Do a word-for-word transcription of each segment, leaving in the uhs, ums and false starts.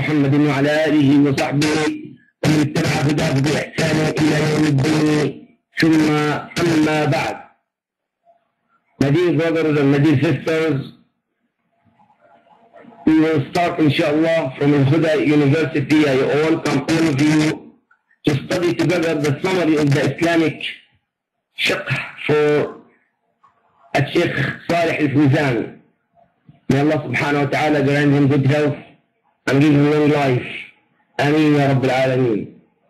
محمد وعلى آله وصحبه ومن اتبع هداه بإحسان إلى يوم الدين ثم أما بعد. My dear brothers and my dear sisters, we will start inshallah from Al-Huda University. I welcome all of you to study together the summary of the Islamic Fiqh for Al-Sheikh Salih Al-Fawzan. May Allah subhanahu wa ta'ala grant him good health and give him long life. Ameen ya Rabbil Alameen.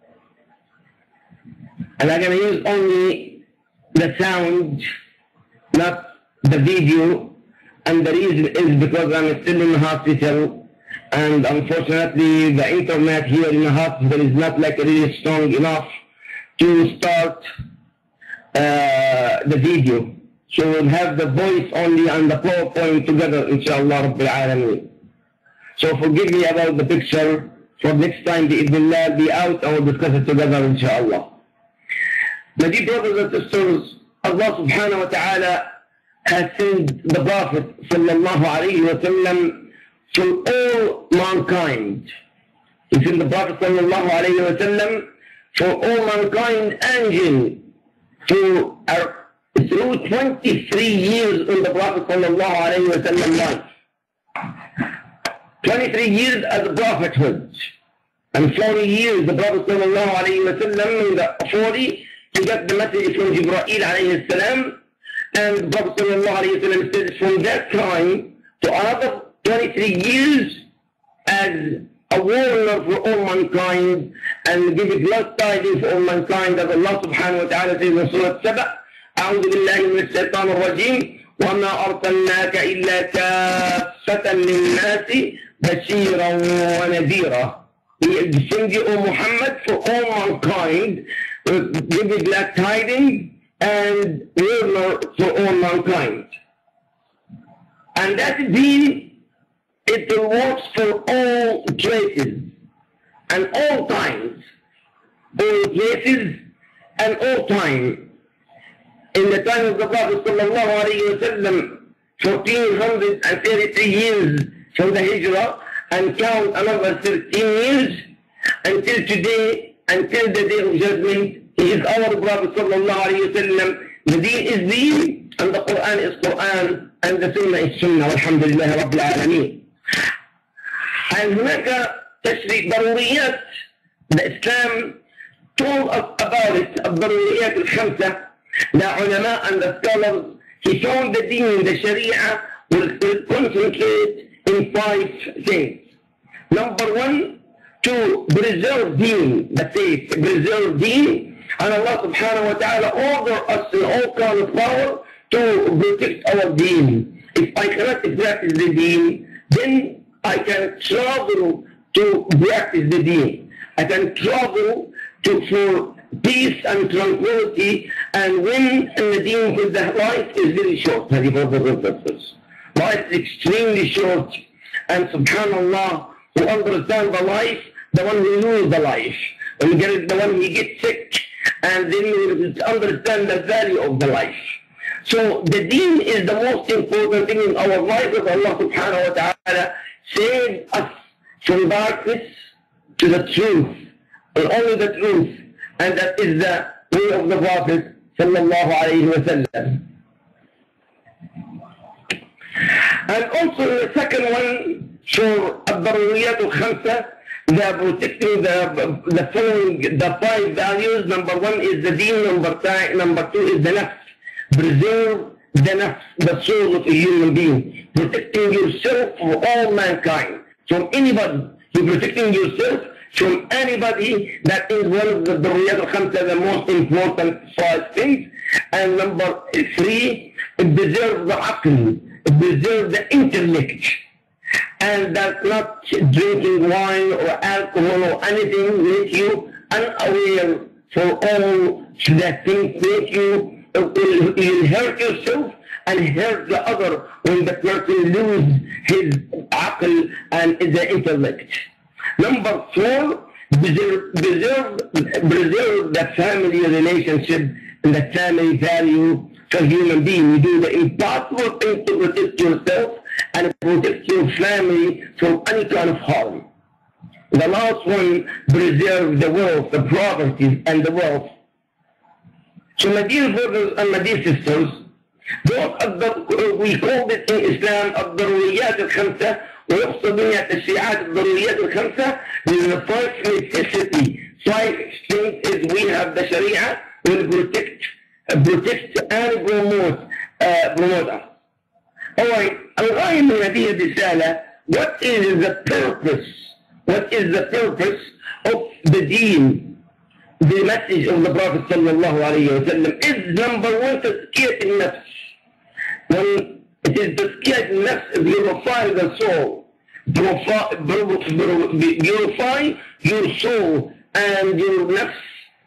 And I'm going to use only the sound, not the video. And the reason is because I'm still in the hospital, and unfortunately the internet here in the hospital is not like really strong enough to start uh, the video. So we'll have the voice only and the PowerPoint together, inshallah Rabbil Alameen. So forgive me about the picture. For next time, bi'idhnillah, be out and we'll discuss it together, inshallah. My dear brothers and sisters, Allah subhanahu wa ta'ala has sent the Prophet sallallahu alayhi wa sallam for all mankind. He sent the Prophet sallallahu alayhi wa sallam for all mankind and to our through twenty-three years in the Prophet sallallahu alayhi wa sallam life. twenty-three years as a prophethood, and forty years the Prophet sallallahu alayhi wa sallam, in the forty he got the message from Ibrahim alayhi salam, and the Prophet sallallahu alayhi wa sallam said from that time to another twenty-three years as a warner for all mankind and give it glad tidings for all mankind, as Allah subhanahu wa ta'ala says in Surah Saba, أعوذ بالله من الشيطان الرجيم وما أرسلناك إلا كافة للناس بشيرا ونذيرا. We send you, O Muhammad, for all mankind, give it glad tidings and warner for all mankind. And that deen, it works for all places and all times, all places and all time. In the time of the Prophet sallallahu alayhi wa sallam, fourteen thirty-three years from the Hijrah, and count another thirteen years until today, until the day of judgment. He is our Prophet sallallahu alayhi wa sallam. The deen is deen, and the Quran is Quran, and the Sunnah is Sunnah. Alhamdulillah Rabbil Alameen. And هناك تشريع ضروريات. The Islam told us about it, الضروريات الخمسة. The ulama and the scholars, he found the deen, the sharia, will, will concentrate in five things. Number one, to preserve deen, the faith, preserve deen, and Allah subhanahu wa ta'ala order us in all kind of power to protect our deen. If I cannot practice the deen, then I can travel to practice the deen. I can travel to for peace and tranquility, and when in the deen, because the life is very short, life is extremely short, and subhanallah, who understand the life, the one who lose the life, and you get the one who gets sick, and then you understand the value of the life. So the deen is the most important thing in our life, as Allah subhanahu wa ta'ala saved us from darkness to the truth, and only the truth. And that is the way of the Prophet sallallahu alayhi wa sallam. And also the second one, for الضروريات الخمسة, they are protecting the, the following, the five values. Number one is the deen, number, number two is the nafs. Preserve the nafs, the soul of a human being. Protecting yourself from all mankind, from anybody. You're protecting yourself from anybody. That is one of the Daruriyat al-Khamsa, the most important five things. And number three, preserve the aql, preserve the intellect. And that not drinking wine or alcohol or anything make you unaware for all that things make you, will, will hurt yourself and hurt the other when the person loses his aql and the intellect. Number four, preserve, preserve, preserve the family relationship and the family value for human being. You do the impossible thing to protect yourself and protect your family from any kind of harm. The last one, preserve the wealth, the properties, and the wealth. So, my dear brothers and my dear sisters, those we call it in Islam الضروريات الخمسة, ويقصد بها تشريعات الضروريات الخمسة. This is the first necessity. Five things is we have the Sharia will protect, uh, protect and promote, uh, promote us. Alright, الغاية من هذه الرسالة, what is the purpose? What is the purpose of the deen? The message of the Prophet sallallahu alayhi wa sallam is number one, تزكية النفس. When it is تزكية النفس, purify the soul, purify, purify your soul and your nafs.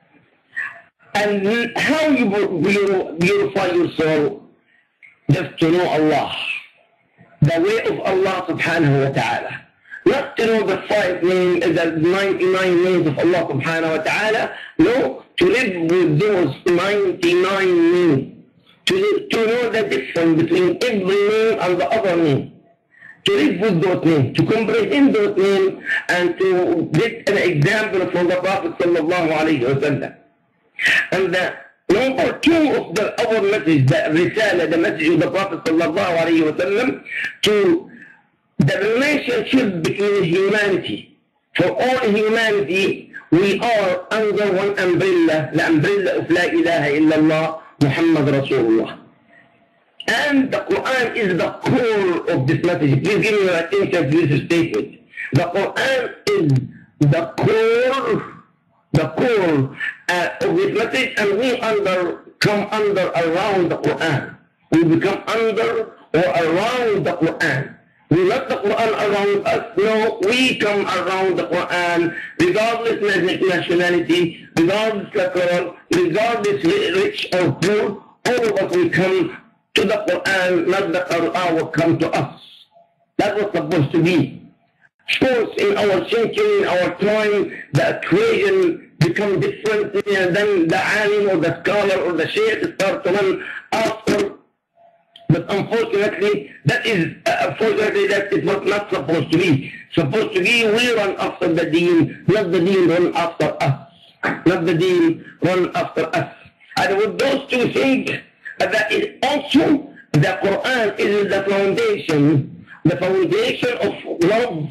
And how you purify your soul? Just to know Allah, the way of Allah subhanahu wa ta'ala. Not to know the five names, the ninety-nine names of Allah subhanahu wa ta'ala. No, to live with those ninety-nine names. To, live, to know the difference between every name and the other name. To live with those names, to comprehend those names, and to get an example from the Prophet sallallahu alayhi wa sallam. And the number two of the our message, the risala, the message of the Prophet sallallahu alayhi wa sallam, to the relationship between humanity. For all humanity, we are under one umbrella, the umbrella of La ilaha illallah, Muhammad Rasulullah. And the Quran is the core of this message. Please give me your attention to this statement. The Quran is the core, the core uh, of this message, and we under come under around the Quran. We become under or around the Quran. We let the Quran around us. No, we come around the Quran, regardless of nationality, regardless of color, regardless rich or poor. All of us will come to the Quran, not the Quran will come to us. That was supposed to be. Of course, in our century, in our time, the equation become different, and then the alim or the scholar or the sheikh start to run after. But unfortunately, that is, uh, unfortunately, that is what not supposed to be. Supposed to be, we run after the deen, not the deen run after us. Not the deen run after us. And with those two things, uh, that is also, the Quran is the foundation, the foundation of love,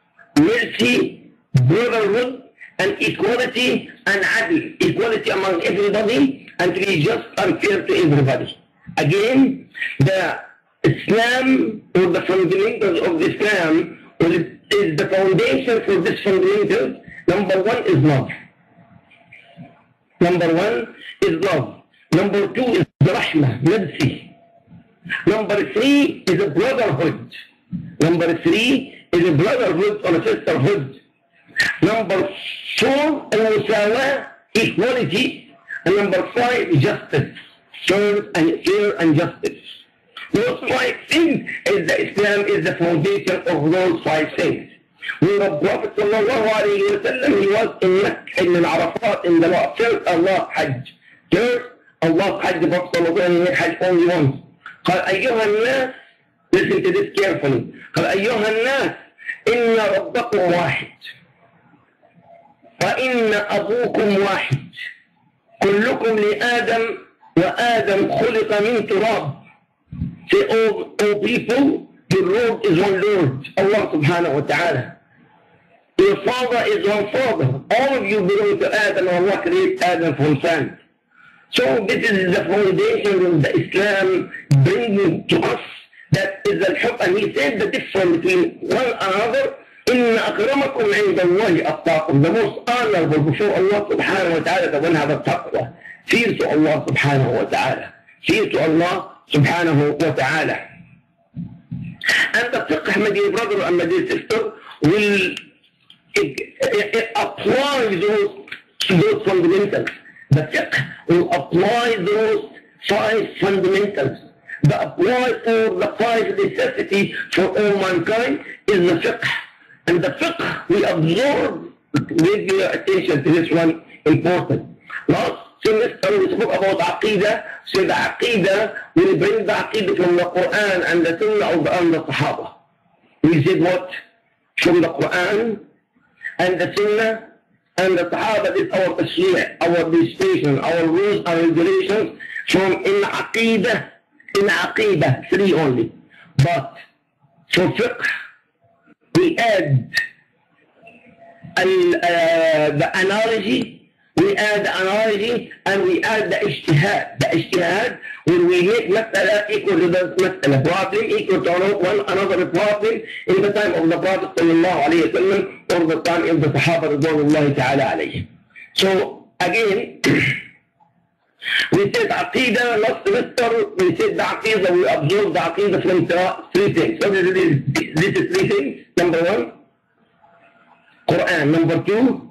mercy, brotherhood, and equality, and adl, equality among everybody, and to be just and fair to everybody. Again, the Islam, or the fundamentals of Islam, is the foundation for this fundamentals. Number one is love. Number one is love. Number two is rahmah, mercy. Number three is a brotherhood. Number three is a brotherhood or a sisterhood. Number four, al-musawa, equality. And number five, justice. Fair and fair and justice. Those five things is the Islam is the foundation of those five things. When the Prophet sallallahu alayhi wa sallam, he was in Mecca, in Arafat, in the law. First Allah Hajj. First Allah Hajj, the Prophet sallallahu alayhi wa sallam, Hajj only once. قال أيها الناس, listen to this carefully. قال أيها الناس, إن ربكم واحد. وإن أبوكم واحد. كلكم لآدم وآدم خلق من تراب. Say, all, all people, your Lord is one Lord, Allah subhanahu wa ta'ala. Your father is one father. All of you belong to Adam, and Allah created Adam from sand. So this is the foundation of the Islam bringing to us. That is al-hub. And he said the difference between one another. إن أكرمكم عند الله أتقاكم. The most honorable before Allah subhanahu wa ta'ala, the one have a taqwa. Fear to Allah subhanahu wa ta'ala. Fear to Allah subhanahu wa ta'ala. And the fiqh, my dear brother and my dear sister, will it, it, it apply those, those fundamentals. The fiqh will apply those five fundamentals. The apply for the five necessities for all mankind is the fiqh. And the fiqh we absorb, give your attention to this one, important. Last semester we spoke about Aqidah. So the Aqidah will bring the Aqidah from the Quran and the Sunnah of the, and the Sahaba. We said what? From the Quran and the Sunnah and the Sahaba is our tashri', our legislation, our rules and regulations from in Aqidah, in Aqidah, three only. But for Fiqh, we add uh, the analogy, we add the analogy, and we add the ijtihad. The ijtihad, when we make mas'ala equal to the mas'ala, problem equal to one another problem in the time of the Prophet sallallahu alayhi wa sallam or the time of the Sahaba radiyallahu ta'ala alayhi. So again, we said Aqidah, last semester, we said the Aqidah, we observed the Aqidah from three things. So this is, this is three things. Number one, Quran. Number two,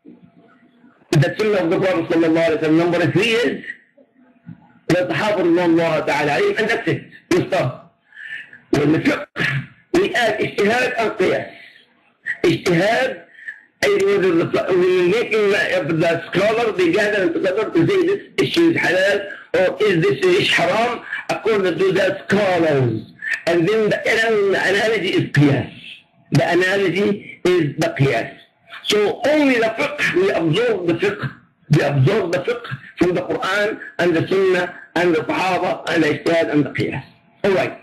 the Sunnah of the Prophet sallallahu alayhi wa sallam. Number three is the Sahaba radiyallahu ta'ala alayhi, and that's it. We stop. When the Fiqh, we add ijtihad and qiyas. Ijtihad, we making the scholar, they gather together to say this issue is halal or is this issue haram according to the scholars. And then the analogy is qiyas. The analogy is the qiyas. So only the fiqh, we absorb the fiqh, we absorb the fiqh from the Quran and the Sunnah and the Sahaba and the ijtihad and the qiyas. Alright.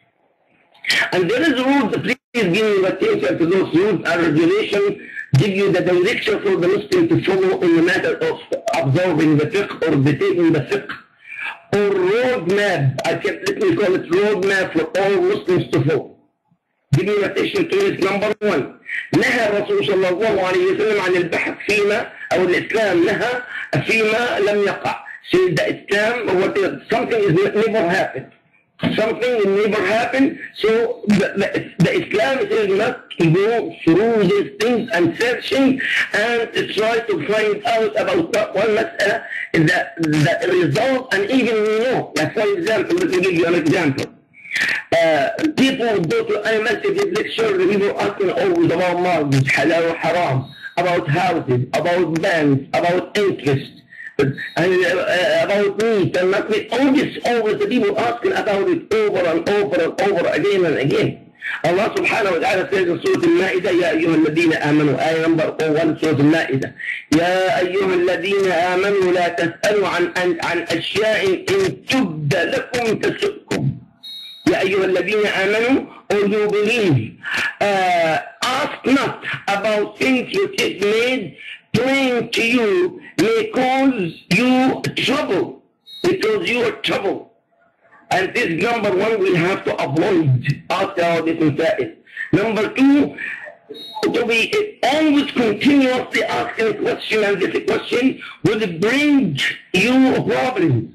And there is rules, please give me attention to those rules and regulations, give you the direction for the Muslim to follow in the matter of absorbing the fiqh or taking the fiqh, or roadmap. I can let me call it roadmap for all Muslims to follow. Give me attention to this. Number one, نهى الرسول صلى الله عليه وسلم عن البحث فيما أو الإسلام نهى فيما لم يقع. So the Islam, what is, something is never happened. Something will never happen, so the, the, the Islam is not to go through these things and searching and to try to find out about one mas'ala, the, the result, and even you know, like for example, let me give you an example. Uh, people go to a masjid lecture, the people asking always about mortgage, halal or haram, about houses, about banks, about interest. And uh, about meat and not meat, always, always the people asking about it over and over and over again and again. Allah subhanahu wa ta'ala says in Surah Al-Ma'idah, يا أيها الذين آمنوا, آية number one, Surah Al-Ma'idah, يا أيها الذين آمنوا لا تسألوا عن عن أشياء إن تبد لكم تسؤكم. يا أيها الذين آمنوا, or you believe, uh, ask not about things which is made plain to you may cause you trouble, because you are trouble. And this number one we have to avoid after all this inside. Number two, to be always continuously asking a question, and this question will bring you problems.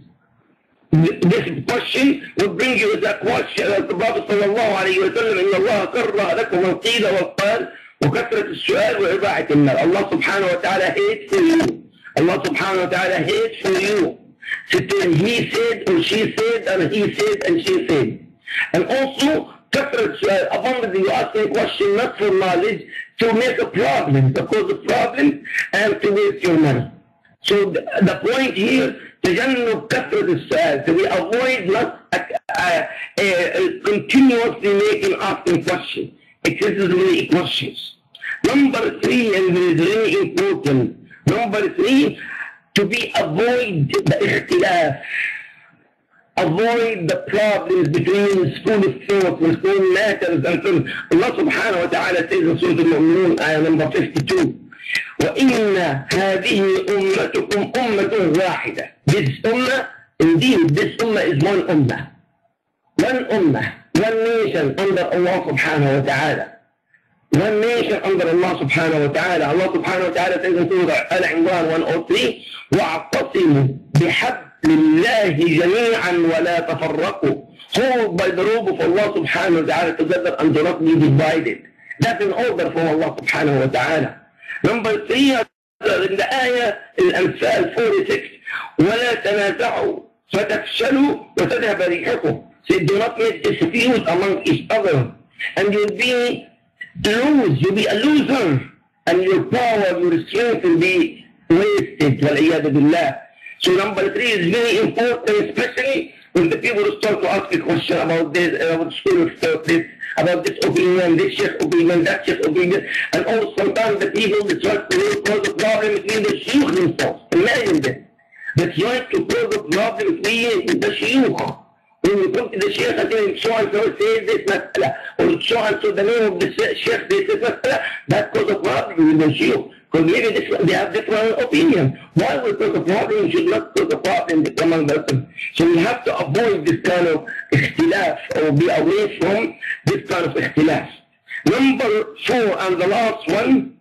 This question will bring you the question of the Prophet sallallahu alayhi wa sallam, إن الله كره لكم القيل والقال وكثرة السؤال وإضاعة المال. Allah subhanahu wa ta'ala hates for you. Allah subhanahu wa ta'ala hates for you. Sitting, he said or she said and he said and she said. And also, كثرة السؤال, abundantly you ask a question not for knowledge, to make a problem, to cause a problem and to waste your money. So the, the point here, تجنب كثرة السؤال, so we avoid not uh, uh, uh, continuously making asking questions. Excessively questions. Number three, and it is really important, number three, to be avoid the ikhtilaf, avoid the problems between school of thought and school matters. And so Allah subhanahu wa ta'ala says in Surah Al-Mu'minun, ayah number fifty-two, وَإِنَّ هَذِهِ أُمَّتُكُمْ أُمَّةٌ وَاحِدَةٌ. This ummah, indeed, this ummah is one ummah. One ummah. One nation under Allah subhanahu wa ta'ala. One nation under Allah subhanahu wa ta'ala. Allah subhanahu wa ta'ala says in Surah Al-Imran one oh three, وَاعْتَصِمُوا بِحَبْلِ اللَّهِ جَمِيعًا وَلَا تَفَرَّقُوا. Hold by the rope of Allah subhanahu wa ta'ala together and do not be divided. That's an order from Allah subhanahu wa ta'ala. Number three, in the ayah, Al-Anfal forty-six, وَلَا تَنَازَعُوا فَتَفْشَلُوا وَتَذْهَبَ رِيحُكُمْ. Say, do not make dispute among each other, and you'll be lose, you'll be a loser, and your power, your strength will be wasted. So number three is very important, especially when the people start to ask a question about this, about school of thought, this, about this opinion, this sheikh opinion, that sheikh opinion, and also sometimes the people that try to cause a problem between the sheikh themselves. Imagine this. They try to cause a problem between the sheikh. When you come to the sheikh and say, so and so says this mas'ala, or so and so the name of the sheikh says this mas'ala, that causes a problem with the sheikh. Because maybe this, they have different opinion. Why would cause a problem? You should not cause a problem among them. So we have to avoid this kind of ikhtilaf, or be away from this kind of ikhtilaf. Number four and the last one,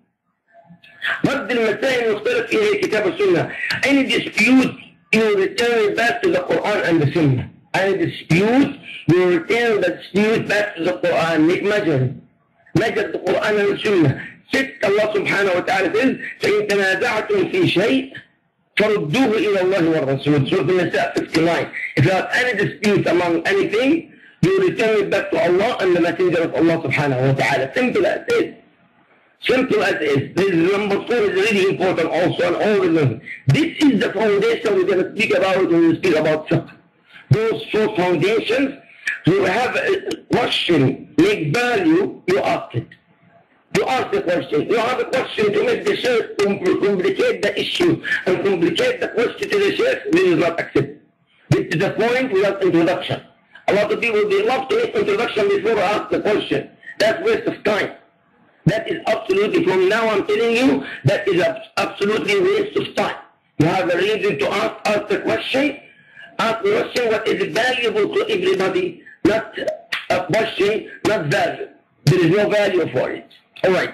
رد المسائل المختلف فيها الكتاب والسنة. Any dispute, you return it back to the Quran and the Sunnah. Any dispute, you return the dispute back to the Quran. Make measure. Measure the Quran and the Sunnah. ست الله سبحانه وتعالى says فإن تنازعتم في شيء فردوه إلى الله والرسول. Surah An-Nisa fifty-nine. If you have any dispute among anything, you return it back to Allah and the Messenger of Allah subhanahu wa ta'ala. Simple as it. Simple as it. This number four is really important also, and all of them. This is the foundation we're going to speak about when we speak about fiqh. Those four foundations, you have a question, make value, you ask it. You ask the question. You have a question to make the sheikh complicate the issue and complicate the question to the sheikh, this is not accepted. This is the point without introduction. A lot of people, they love to make introduction before I ask the question. That's waste of time. That is absolutely, from now I'm telling you, that is absolutely waste of time. You have a reason to ask, ask the question. Ask the question what is valuable to everybody, not a question, not value. There is no value for it. All right.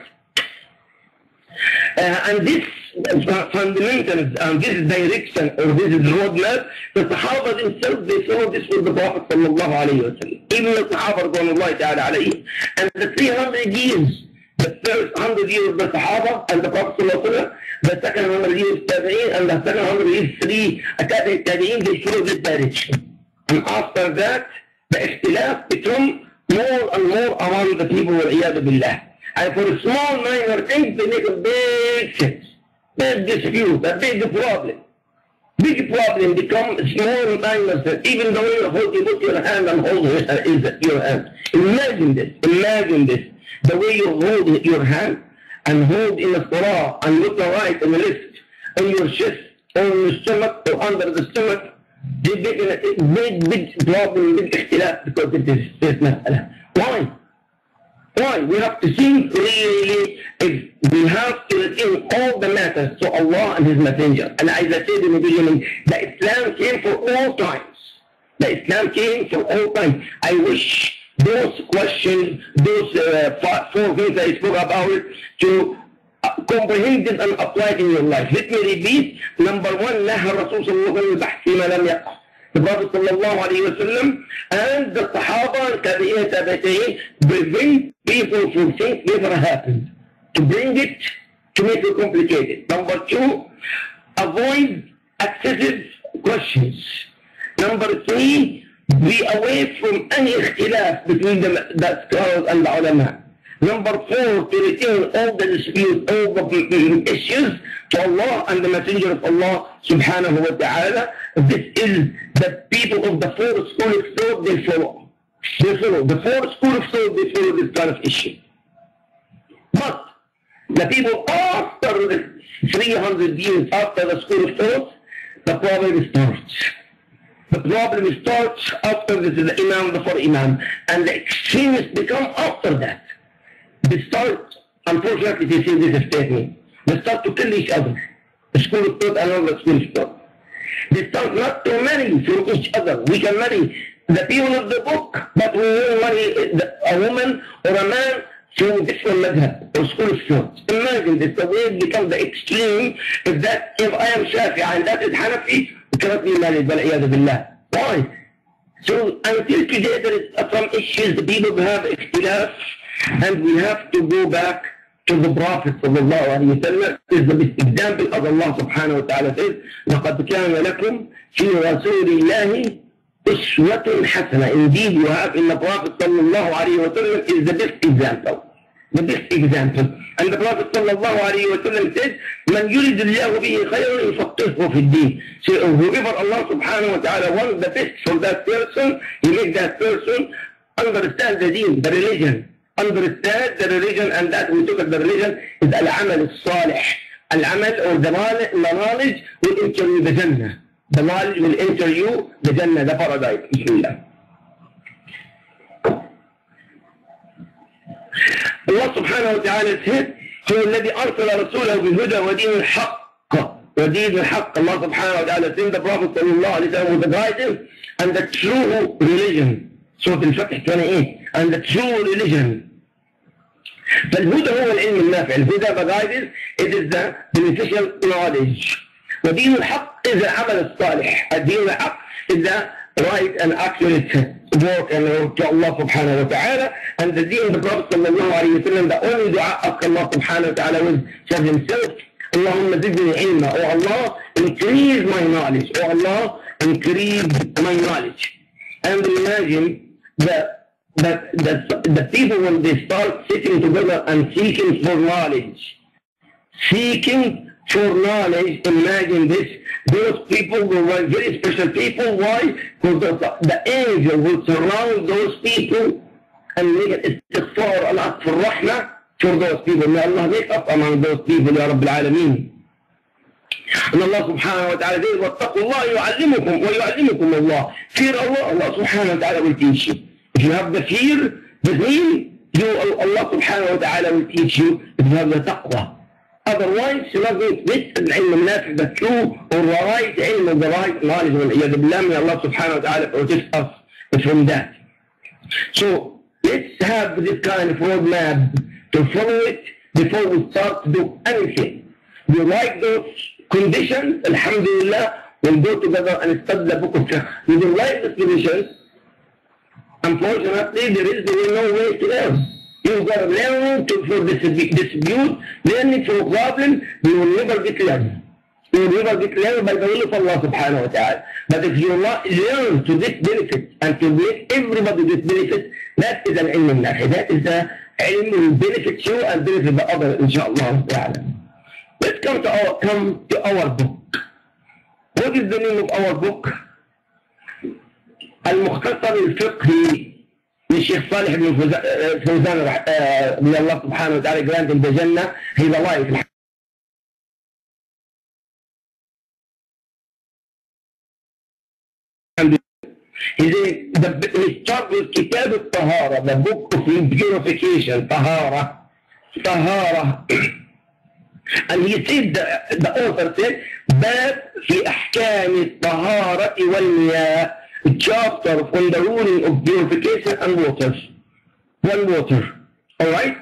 Uh, and this uh, fundamentals, and this direction, or this is roadmap, the Sahaba themselves, they saw this with the Prophet sallallahu alayhi wa sallam. Even the Sahaba, radiyallahu ta'ala alayhi. And the three hundred years, the first one hundred years of the Sahaba and the Prophet sallallahu alayhi wa sallam, the second one hundred years Tabi'een, and the second one hundred years three Tabi'een, they follow this direction. And after that, the ikhtilaf become more and more among the people, wal-iyadu billah. And for a small minor things, they make a big sense, big dispute, a big problem. Big problem becomes small minor sense. Even the way you hold, you put your hand and hold your hand. Imagine this, imagine this. The way you hold your hand and hold in the salah and look right and left on your chest, on your stomach, or under the stomach, they make a big, big problem, big ikhtilaf because it is this mas'ala. Why? Why? We have to think really, if we have to return all the matters to Allah and His Messenger. And as I said in the beginning, the Islam came for all times. The Islam came for all times. I wish those questions, those uh, four things I spoke about, to uh, comprehend it and apply it in your life. Let me repeat. Number one, نهى الرسول صلى الله عليه وسلم بحث ما لم يقع. The Prophet sallallahu alayhi wa sallam and the Sahaba and Tabi'een Tabi'een prevent people from things never happened. To bring it, to make it complicated. Number two, avoid excessive questions. Number three, be away from any ikhtilaf between the, the scholars and the ulama. Number four, to return all the disputes, all the issues to Allah and the Messenger of Allah subhanahu wa ta'ala. This is the people of the four school of thought they follow. They follow. The four school of thought, they follow this kind of issue. But the people after the three hundred years after the school of thought, the problem starts. The problem starts after this is the Imam, the four Imam. And the extremists become after that. They start, unfortunately, they say this statement. They start to kill each other. The school of thought and another school of thought. They start not to marry from each other. We can marry the people of the book, but we will marry a woman or a man from different madhab or school of thought. Imagine this, the way it becomes the extreme. If that, if I am Shafi'i and that is Hanafi, we cannot be married, wal-iyadu billah. Why? So until today there is some issues, the people have ikhtilaf, and we have to go back to the Prophet sallallahu alayhi wa sallam. Is the best example of Allah subhanahu wa ta'ala says, لَقَدْ كَانَ لَكُمْ فِي رَسُولِ اللَّهِ أُسْوَةٌ حَسَنَةٌ. Indeed, you have in the Prophet sallallahu alayhi wa sallam is the best example. the best example. And the Prophet sallallahu alayhi wa sallam said, "Man yurid Allahu bihi khayran yufaqqihhu fi ad-din." So whoever Allah subhanahu wa ta'ala wants the best for that person, He makes that person understand the deen, the religion. Understand the religion, and that we took at the religion is al-amal al-salih. Al-amal or the knowledge will enter you the Jannah. The knowledge will enter you the Jannah, the paradise. Bismillah. Allah subhanahu wa ta'ala said, هو الذي أرسل رسوله بالهدى ودين الحق. ودين الحق. Allah subhanahu wa ta'ala sent the Prophet sallallahu alayhi wa sallam with the guidance and the true religion. Surah Al-Fiqh twenty-eight. And the true religion. فالهدى هو العلم النافع. الهدى the guidance, it is the beneficial knowledge. ودين الحق is the عمل الصالح. الدين الحق is the right and accurate work and work to Allah subhanahu wa ta'ala. And the deen, the Prophet sallallahu alayhi wa sallam, the only dua ask Allah subhanahu wa ta'ala was for himself. Allahumma zidni ilma. Oh Allah, increase my knowledge. Oh Allah, increase my knowledge. And imagine that, that, that the people, when they start sitting together and seeking for knowledge, seeking for knowledge, imagine this, those people were very special people. Why? Because the, the angel will surround those people and make an istighfar and ask for rahmah for those people. May Allah make us among those people, Ya Rabbil Alameen. And Allah subhanahu wa ta'ala says, وَاتَّقُوا اللَّهَ يُعَلِّمُكُمْ وَيُعَلِّمُكُمْ اللَّهِ. Fear Allah, Allah subhanahu wa ta'ala will teach you. If you have the fear, the deen, you, Allah subhanahu wa ta'ala will teach you if you have the taqwa. Otherwise, you're not going to get the ilm al-nafi, the true or the right ilm, the right knowledge. May Allah subhanahu wa ta'ala protect us from that. So, let's have this kind of roadmap to follow it before we start to do anything. We like those conditions, alhamdulillah, we'll go together and study the book of Fiqh. We don't like those conditions, unfortunately, there is no way to learn. You've got to learn to, for dispute, learning for a problem, you will never get learned. You will never get learned by the will of Allah subhanahu wa ta'ala. But if you learn to this benefit and to make everybody this benefit, that is an ilm al-nafi. That is the ilm will benefit you and benefit the other, inshaAllah ta'ala. Let's come to our, come to our book. What is the name of our book? المختصر الفقهي للشيخ صالح بن فوزان رضي الله سبحانه وتعالى grant him the Jannah. He's alive. He said, he starts with كتاب الطهارة, the book of purification, طهارة, طهارة. And he said, the, the author said, باب في أحكام الطهارة والمياه, a chapter on the ruling of purification and water. One water. Alright?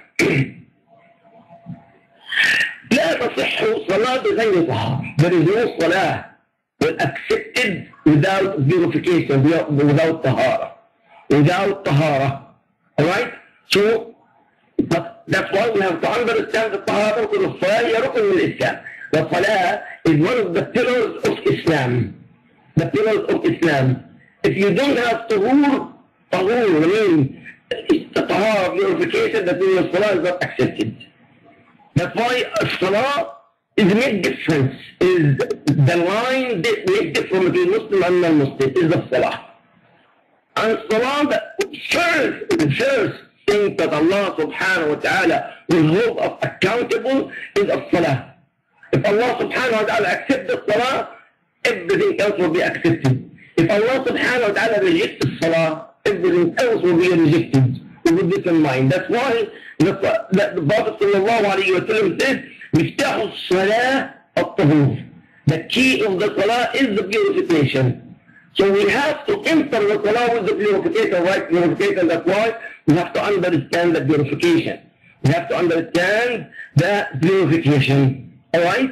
لا تصح صلاة غير طهارة. There is no salah well accepted without purification, without tahara. Without tahara. Alright? So, that's why we have to understand the tahara, because the salah is rukn al-Islam. The salah is one of the pillars of Islam. The pillars of Islam. If you don't have tahur, tahur, I mean, the tahara purification, that means the salah is not accepted. That's why salah is make difference, is the line that make difference between Muslim and non-Muslim, is the salah. And salah, the first, the first thing that Allah subhanahu wa ta'ala will hold us accountable is the salah. If Allah subhanahu wa ta'ala accepts the salah, everything else will be accepted. If Allah subhanahu wa ta'ala rejects the salah, everything else will be rejected. With this in mind. That's why the, the, the Prophet sallallahu alayhi wa sallam says, مفتاح الصلاة الطهور. The key of the salah is the purification. So we have to enter the salah with the purification, right? Purification. That's why we have to understand the purification. We have to understand the purification. Alright?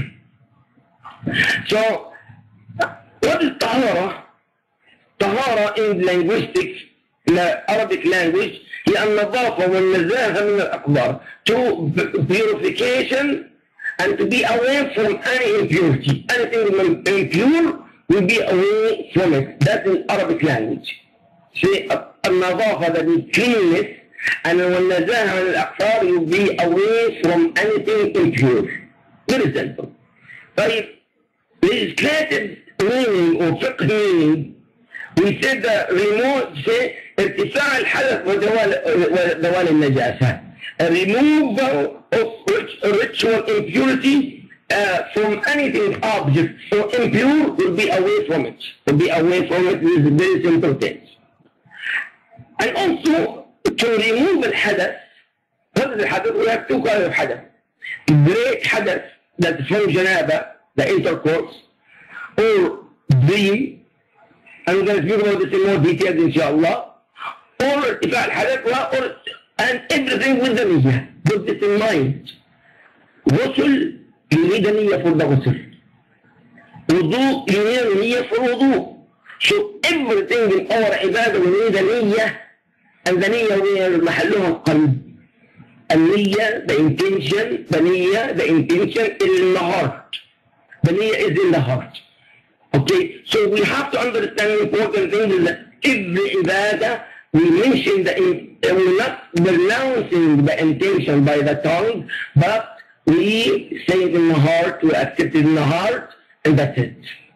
So, what is tahara? Tahara in linguistics, in the Arabic language, هي النظافة والنزاهة من الأقدار. To purification and to be away from any impurity. Anything impure will be away from it. That's in Arabic language. See, النظافة, that is cleanness, And والنزاهة عن الأقصار, you be away from anything impure. Very simple. طيب, legislative meaning or fiqh meaning, we said that remove say ارتفاع الحدث وزوال النجاسة. A removal of ritual impurity uh, from anything object so impure will be away from it. Will be away from it with very simple things. And also to remove the hadath, what is the hadath? We have two kinds of hadath. Great hadath, that's from janaba, the intercourse, or dream, and we're going to speak about this in more detail inshallah, or ارتفاع الحدث, or and everything with the niyyah. Put this in mind. Ghusl, you need a niyyah for the ghusl. Wudu, you need a niyyah for wudu. So everything in our ibadah we need a niyyah, and the niyyah where محلها القلب. النية, the intention, the niyyah, the intention is in the heart. The niyyah is in the heart. Okay, so we have to understand the important thing is that every ibadah we mention the, we're not pronouncing the intention by the tongue, but we say it in the heart, we accept it in the heart, and that's it.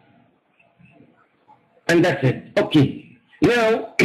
And that's it. Okay. Now,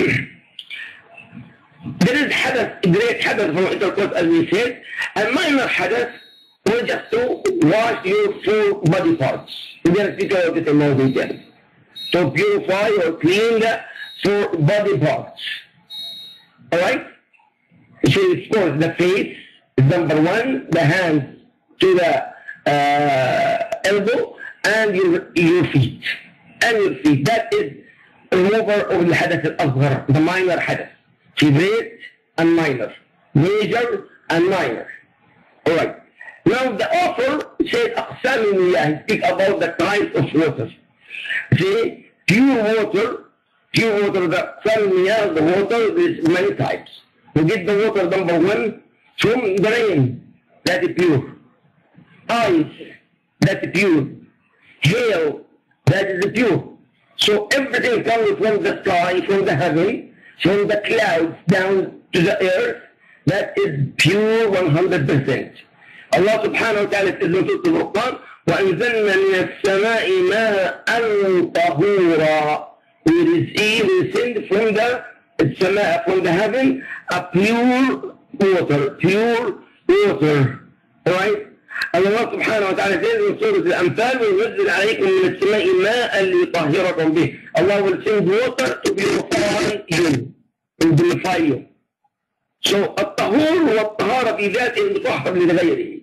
there is hadath, great hadath from intercourse, as we said, and minor hadath was just to wash your full body parts. We're going to speak about it in more detail. To purify or clean the full body parts. Alright? So of course the face is number one, the hands to the uh, elbow, and your, your feet. And your feet. That is remover of the hadath al-asghar, the minor hadath. Great and minor. Major and minor. Alright. Now the author said aqsam al-miyah, speak about the types of water. See, pure water, pure water, the aqsam al-miyah, the water, there's many types. You get the water number one from the rain, that is pure. Ice, that is pure. Hail, that is pure. So everything comes from the sky, from the heaven, from the clouds down to the earth, that is pure one hundred percent. Allah subhanahu wa ta'ala says in Surah Al-Quran, وَأَنزَلْنَا مِنَ السَّمَاءِ مَاءً طَهُورًا. We receive, we send from the السماء, from the heaven, a pure water, pure water. Alright? Allah subhanahu wa ta'ala says in Surah Al-Anfal, وَيُنزِّلْ عَلَيْكُم مِّنَ السَّمَاءِ مَاءً لِيُطَهِّرَكُم بِهِ. Allah will send water to purify you, to purify you. So الطهور والطهارة في ذاته المطهر لغيره.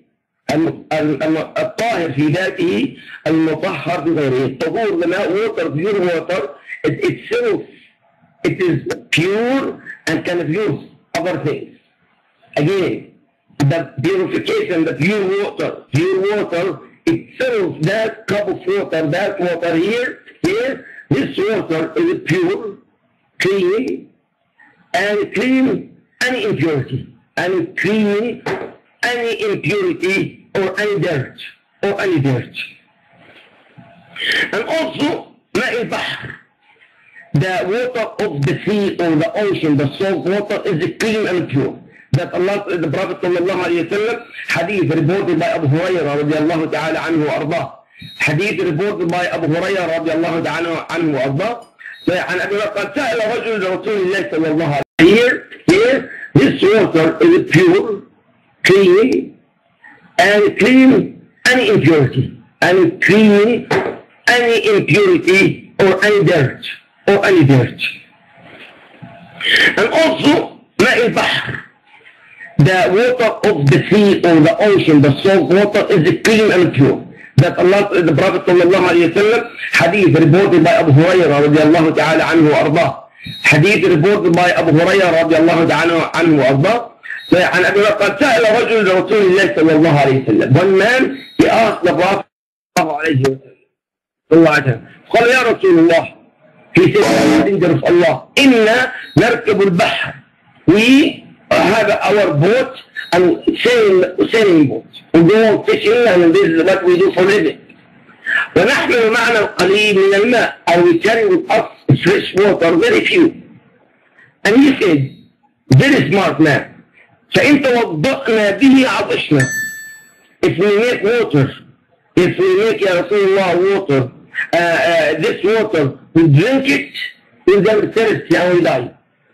الطاهر في ذاته المطهر لغيره. الطهور, the water, pure water, it itself, it is pure and can use other things. Again, the purification, the pure water, pure water itself, that cup of water, that water here, here, this water is pure, clean, and clean any impurity, and clean any impurity or any dirt, or any dirt. And also, ماء البحر, the water of the sea or the ocean, the salt water is clean and pure. That Allah, the Prophet sallallahu alayhi wa sallam, hadith reported by Abu Hurairah radiallahu ta'ala anhu wa ardah. Hadith reported by Abu Hurairah radiallahu ta'ala anhu wa ardah. عن أبي بكر قال سأل رجل رسول الله صلى الله عليه وسلم. Here, here, this water is pure, clean, and clean any impurity, and clean any impurity or any dirt, or any dirt. And also, ماء البحر, the water of the sea or the ocean, the salt water is clean and pure. That Allah, the Prophet sallallahu alayhi wa sallam, hadith reported by Abu Hurairah radiallahu ta'ala anhu wa ardah. Hadith reported by Abu Hurairah radiallahu ta'ala anhu wa ardah. عن أبي بكر قال سأل رجل رسول الله صلى الله عليه وسلم. One man, he asked the Prophet صلى الله عليه وسلم. قال يا رسول الله, he said, messenger of Allah, إنا نركب البحر. We have our boat and sailing, sailing boat. We go fishing, and this is what we do for living. ونحمل معنا القليل من الماء, and we carry with us fresh water, very few. And he said, Very smart man. فإن توضأنا به عطشنا. If we make water, if we make يا رسول الله water, uh, uh, this water, we drink it, we'll get thirsty and we die.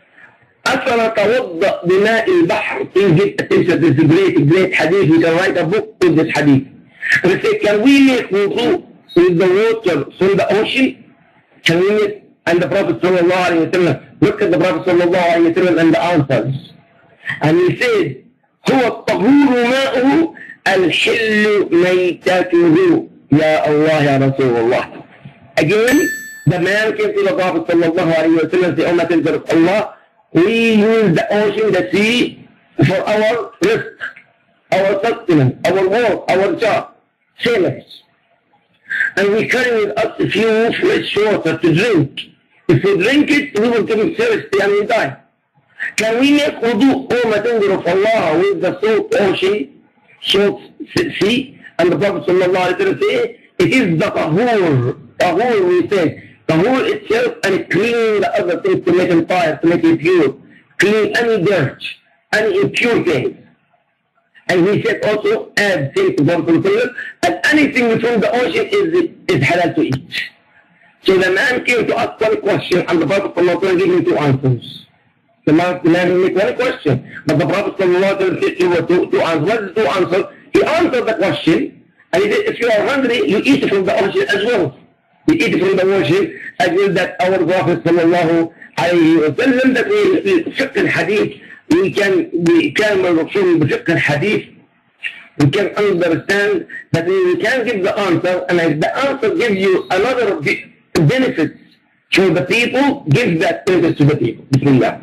أفنتوضأ بماء البحر. Please get attention, this is a great, great hadith. We can write a book with this hadith. And they say, can we make wudu with the water from the ocean? Can we make? And the Prophet sallallahu alayhi wa sallam, look at the Prophet sallallahu alayhi wa sallam and the answers. And he said, هو الطهور ماؤه الحل ميتته. يا الله يا رسول الله. Again, the man came to the Prophet sallallahu alayhi wa sallam and said, O Messenger of Allah, we use the ocean, the sea, for our risk, our sustenance, our work, our job, sailors. And we carry with us a few fresh water to drink. If we drink it, we will become thirsty and we die. Can we make wudu, O Messenger of Allah, with the salt ocean, salt sea? And the Prophet sallallahu alayhi wa sallam said, it is the tahur. Tahur, we say. Tahur itself, and it cleans the other things to make it fire, to make it pure. Clean any dirt, any impure things. And he said also, add things to Prophet, and anything from the ocean is, is halal to eat. So the man came to ask one question, and the Prophet gave him two answers. The man, the man made one question, but the Prophet said to him two, two answers. What is the two answers? He answered the question, and he said, if you are hungry, you eat from the ocean as well. You eat from the ocean as well. That our Prophet sallallahu alayhi wa sallam, that we fiqh al-hadith, we can, we can from the fiqh al-hadith, we can understand that we can give the answer, and if the answer gives you another benefits to the people, give that benefit to the people. Bismillah.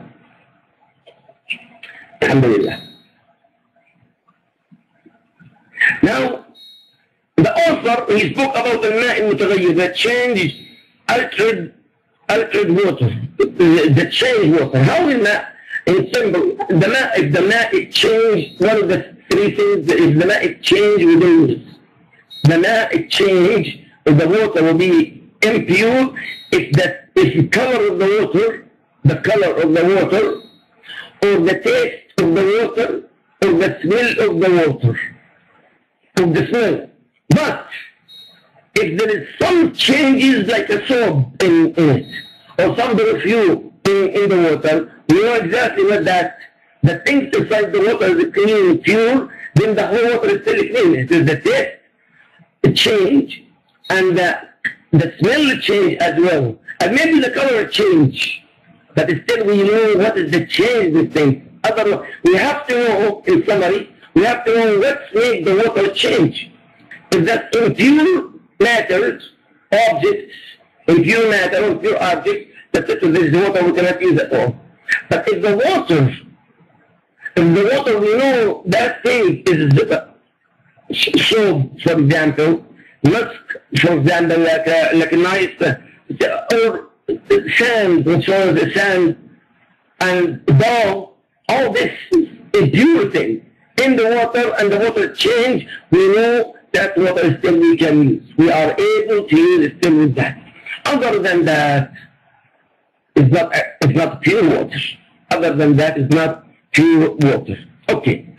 Alhamdulillah. Now, the author, he spoke about the ma' al-mutaghayyir, that changed, altered, altered water, the changed water. How is that? In simple, the ma', if the ma' it changed, one of the three things, if the ma' it changed within this, the ma' it changed, the water will be impure, if the, if the color of the water, the color of the water, or the taste of the water, or the smell of the water, of the smell. But if there is some changes like a soap in, in it, or some perfume in, in the water, we know exactly what that, the things inside the water is clean and pure, then the whole water is still clean. It is the taste, it change, and the, the smell change as well. And maybe the color change, but still we know what is the change in things. Otherwise, we have to know, in summary, we have to know what made the water change. If that impure matters, objects, impure matter, impure objects, that's it, this is water we cannot use at all. But if the water, if the water we know that thing is soap, for example, musk, for example, like a, like a nice, uh, or sand, which was sand, and dog, all this impure thing in the water, and the water change, we know that water still we can use. We are able to use still with that. Other than that, it's not, it's not pure water. Other than that, it's not pure water. Okay.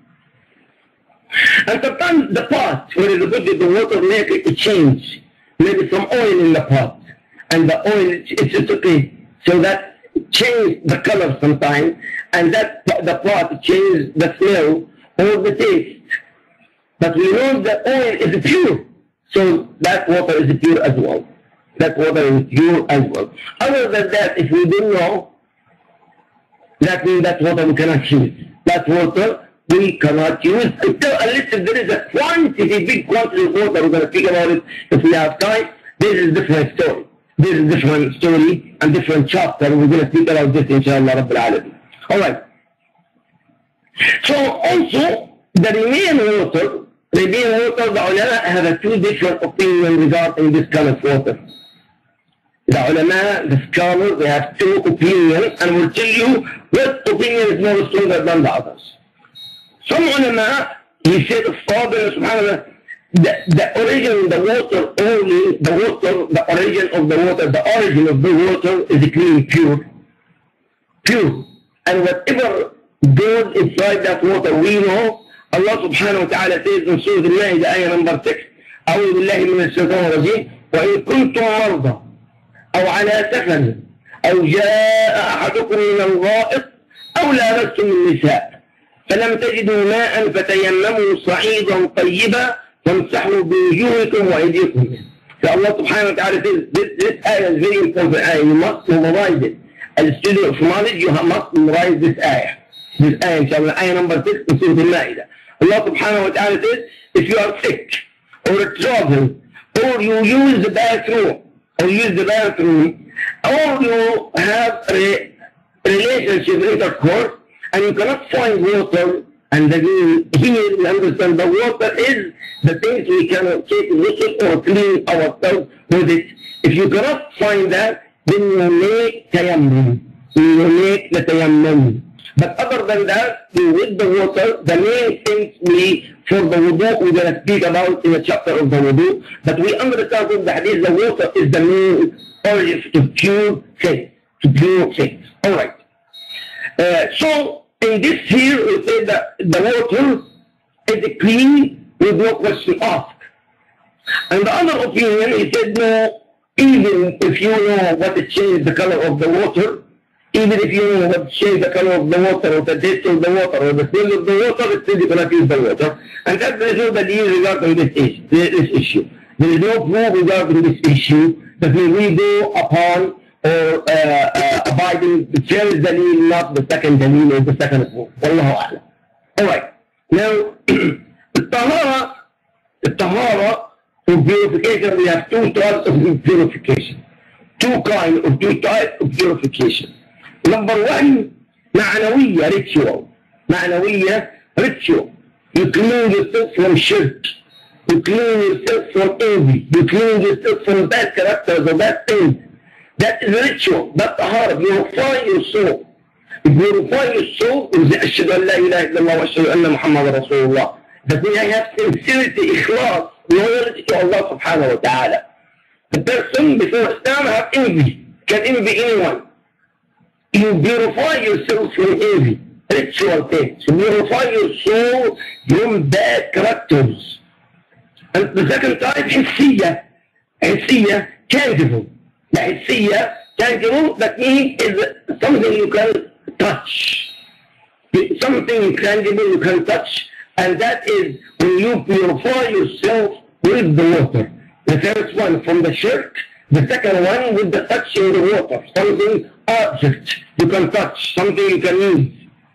And sometimes the pot, when you put the water, make it change. Maybe some oil in the pot. And the oil, it's just okay. So that change the color sometimes. And that the pot change the smell or the taste. But we know that oil is pure. So that water is pure as well. That water is pure as well. Other than that, if we didn't know, that means that water we cannot use. That water we cannot use until unless there is a quantity, big quantity of water. We're going to speak about it if we have time. This is a different story. This is a different story and different chapter. We're going to speak about this, inshallah, Rabbil Alamin. All right. So also, the remaining water, the remaining water, the ulama have a two different opinions regarding this kind of water. The ulama, the scholars, they have two opinions, and we'll tell you what opinion is more stronger than the others. Some ulama, he said, Father, subhanAllah, the, the origin of the water only, the water, the origin of the water, the origin of the water is clean, pure. Pure. and whatever goes inside that water, we know Allah subhanahu wa ta'ala says in Surah Al-Ma'idah, ayah number six, أعوذ بالله من الشيطان الرجيم وإن كنتم مرضى أو على سفر أو جاء أحدكم من الغائط أو لامستم النساء فلم تجدوا ماء فتيمموا صعيدا طيبا وامسحوا بوجوهكم وأيديكم. So Allah subhanahu wa ta'ala says this, this ayah is very important ayah. You must memorize it. As a student of knowledge, you must memorize this ayah. This ayah, inshallah, ayah number six in Surah Al-Ma'idah. Allah subhanahu wa ta'ala says, if you are sick or travel, or you use the bathroom, or use the bathroom, or you have a relationship intercourse, and you cannot find water, and again, here we understand the water is the things we can take whistle or clean ourselves with it. If you cannot find that, then you make tayammum. You make the tayammum. But other than that, you with the water, the main things we, for the wudu, we're going to speak about in a chapter of the wudu, but we understand from the hadith, the water is the main origin to pure faith, to pure faith. Alright. Uh, so, in this here, we say that the water is clean with no question asked. And the other opinion, he said, no, even if you know what to change the color of the water, even if you know what to change the color of the water, or the taste of the water, or the smell of the water, it's still you cannot use the water. And that there is no dalil regarding this issue. This issue. There is no proof regarding this issue that we will go upon or uh, uh, abiding the first dalil, not the second dalil or the second proof. Wallahu a'lam. Alright. Now, the tahara, the tahara for purification, we have two types of purification. Two kinds of two types of purification. Number one, معنوية ritual. معنوية ritual. You clean yourself from shirk. You clean yourself from envy. You clean yourself from bad characters or bad things. That is a ritual. That's tahara. Purify your soul. You purify your soul. You say, أشهد أن لا إله إلا الله وأشهد أن محمد رسول الله. That means I have sincerity, ikhlas, loyalty to Allah subhanahu wa ta'ala. The person before Islam have envy. Can envy anyone. You purify yourself from envy. Ritual things. You purify your soul from bad characters. And the second type, حسية. حسية, tangible. The حسية, tangible, that means is something you can touch. Something tangible you can touch. And that is when you purify yourself with the water. The first one from the shirk, the second one with the touching the water. Something object you can touch, something you can use.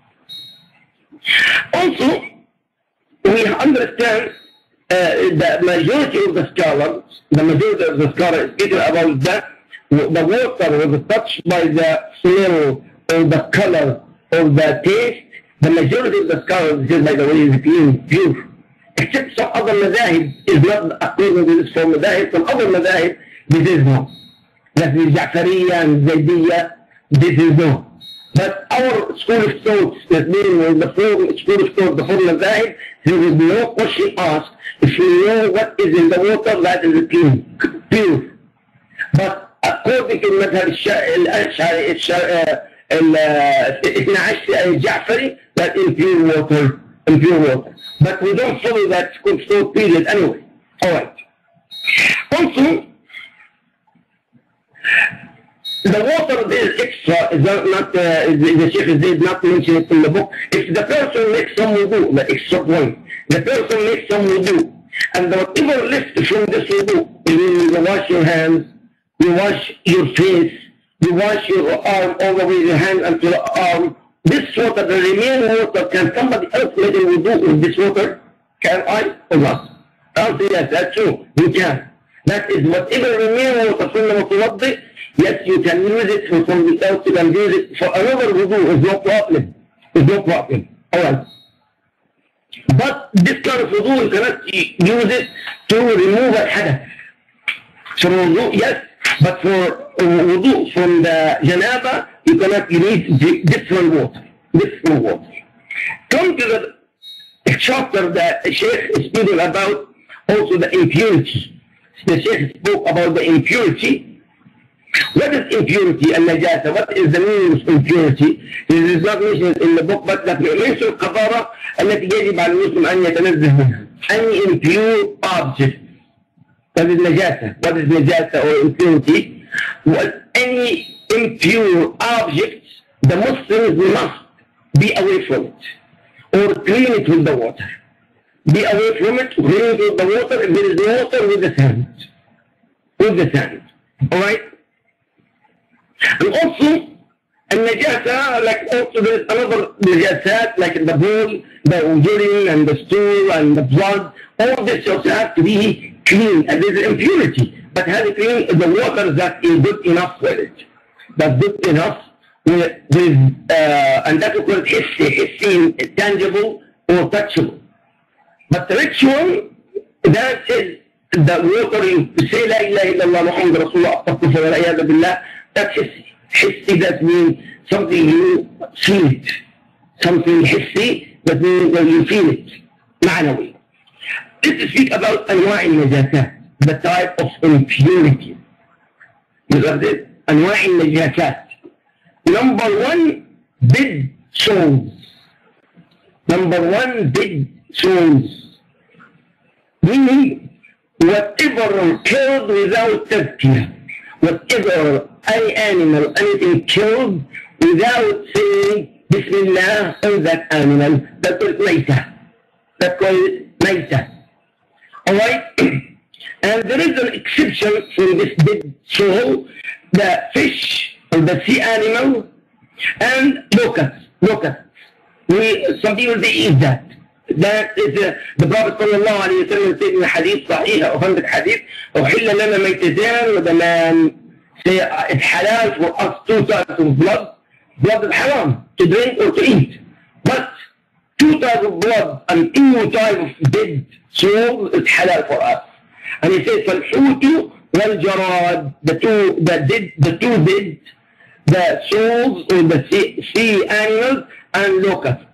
Also, we understand uh, the majority of the scholars, the majority of the scholars speaking about that, the water was touched by the smell or the color or the taste. The majority of the scholars say, by the way, is clean, pure. Except some other madahib is not according to this form madahib. Some other madahib, this is no. That is Ja'fariya and Zaydiyya, this is no. But our school of thought, that meaning the form, school of thought, the form madahib, there is no question asked. If you know what is in the water, that is clean, pure. But according to madhab al-Ash'ari, الاثنى عشر الجعفري, that impure water, impure water. But we don't follow that school of thought period anyway. Alright. Also, the water is extra, is not, uh, the Sheikh did not mention it in the book. If the person makes some wudu, the extra point, the person makes some wudu, and whatever left from this wudu, you wash your hands, you wash your face, you wash your arm all the way, your hand until the arm. This water, the remaining water, can somebody else make a wudu with this water? Can I or not? Answer yes, that's true. You can. That is whatever remaining water from the mutawaddi, yes, you can use it for somebody else, you can use it for another wudu, is no problem. Is no problem. Alright. But this kind of wudu, you cannot use it to remove a hadath. So wudu, yes. But for wudu from the janaba, you cannot, you need different water. Different water. Come to the chapter that the Sheikh is speaking about, also the impurity. The Sheikh spoke about the impurity. What is impurity and najasa? What is the meaning of impurity? This is not mentioned in the book, but that mention القذارة التي يجب على المسلم أن يتنزه منها. Any impure object. What is najasa? What is najasa or impurity? Well, any impure object, the Muslims must be away from it or clean it with the water. Be away from it, clean it with the water. If there is water, with the sand. With the sand. Alright? And also, and najasa, like also there is another najasat, like in the bowl, the urine and the stool and the blood, all this also has to be clean. And there is impurity. But how to clean is the water that is good enough for it. That's good enough. With, with, uh, and that's called hissi, hissi, tangible or touchable. But the ritual, that is the water you say La ilaha illallah Muhammad Rasulullah astaghfirullah wa a'udhu billah, that's hissi. Hissi, that means something you feel it. Something hissi, that means when you feel it. معنوي. Let's speak about أنواع النجاسات, the type of impurity. You got it? أنواع النجاسات. Number one, big souls. Number one, big souls. Meaning, whatever killed without tazkiyah, whatever any animal, anything killed without saying Bismillah on that animal, that's called maytah. That's called maytah. Alright? And there is an exception from this big soul, the fish, the sea animal, and locusts. Locusts. We, some people, they eat that. That is uh, the Prophet sallallahu alayhi wa sallam said in a hadith, صحيح, authentic hadith, أُحِلَّ لَنَا مَيْتَتَانِ وَدَمَانِ. Say, uh, it's halal for us two types of blood. Blood is haram, to drink or to eat. But two types of blood and two types of dead souls is halal for us. And he says, فَالْحُوتُ وَالْجَرَادِ, the two, the dead, the two dead, the souls or the sea, sea animals and locusts.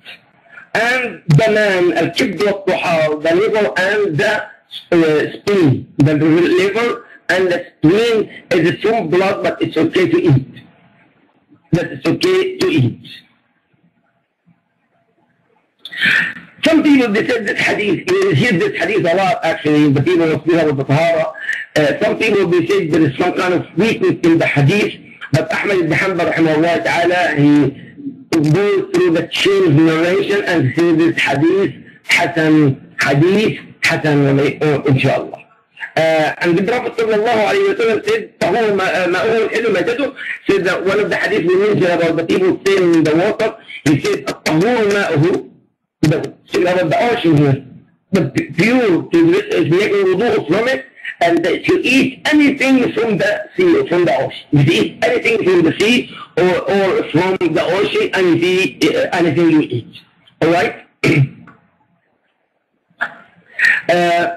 And the man, al-kibd wa-tuhar, the liver and the uh, spleen. The liver and the spleen is its own blood, but it's okay to eat. That it's okay to eat. Some people, they said this hadith, you hear this hadith a lot actually, the people of Fiqh with the Tahara. Uh, some people, they say there is some kind of weakness in the hadith. But Ahmad ibn Hanbal rahimahullah ta'ala, he goes through the chain of narration and says this hadith, Hasan hadith, Hasan inshallah. Uh, and the Prophet sallallahu alayhi wa sallam said, Tahur ma'uhu ilu matadu, said that one of the hadiths we mentioned about the people staying in the water, he said, Tahur ma'uhu, the about the ocean here, the pure, to make a wudu from it, and to eat anything from the sea, from the ocean. You eat anything from the sea or, or from the ocean, anything, anything you eat. Alright? uh,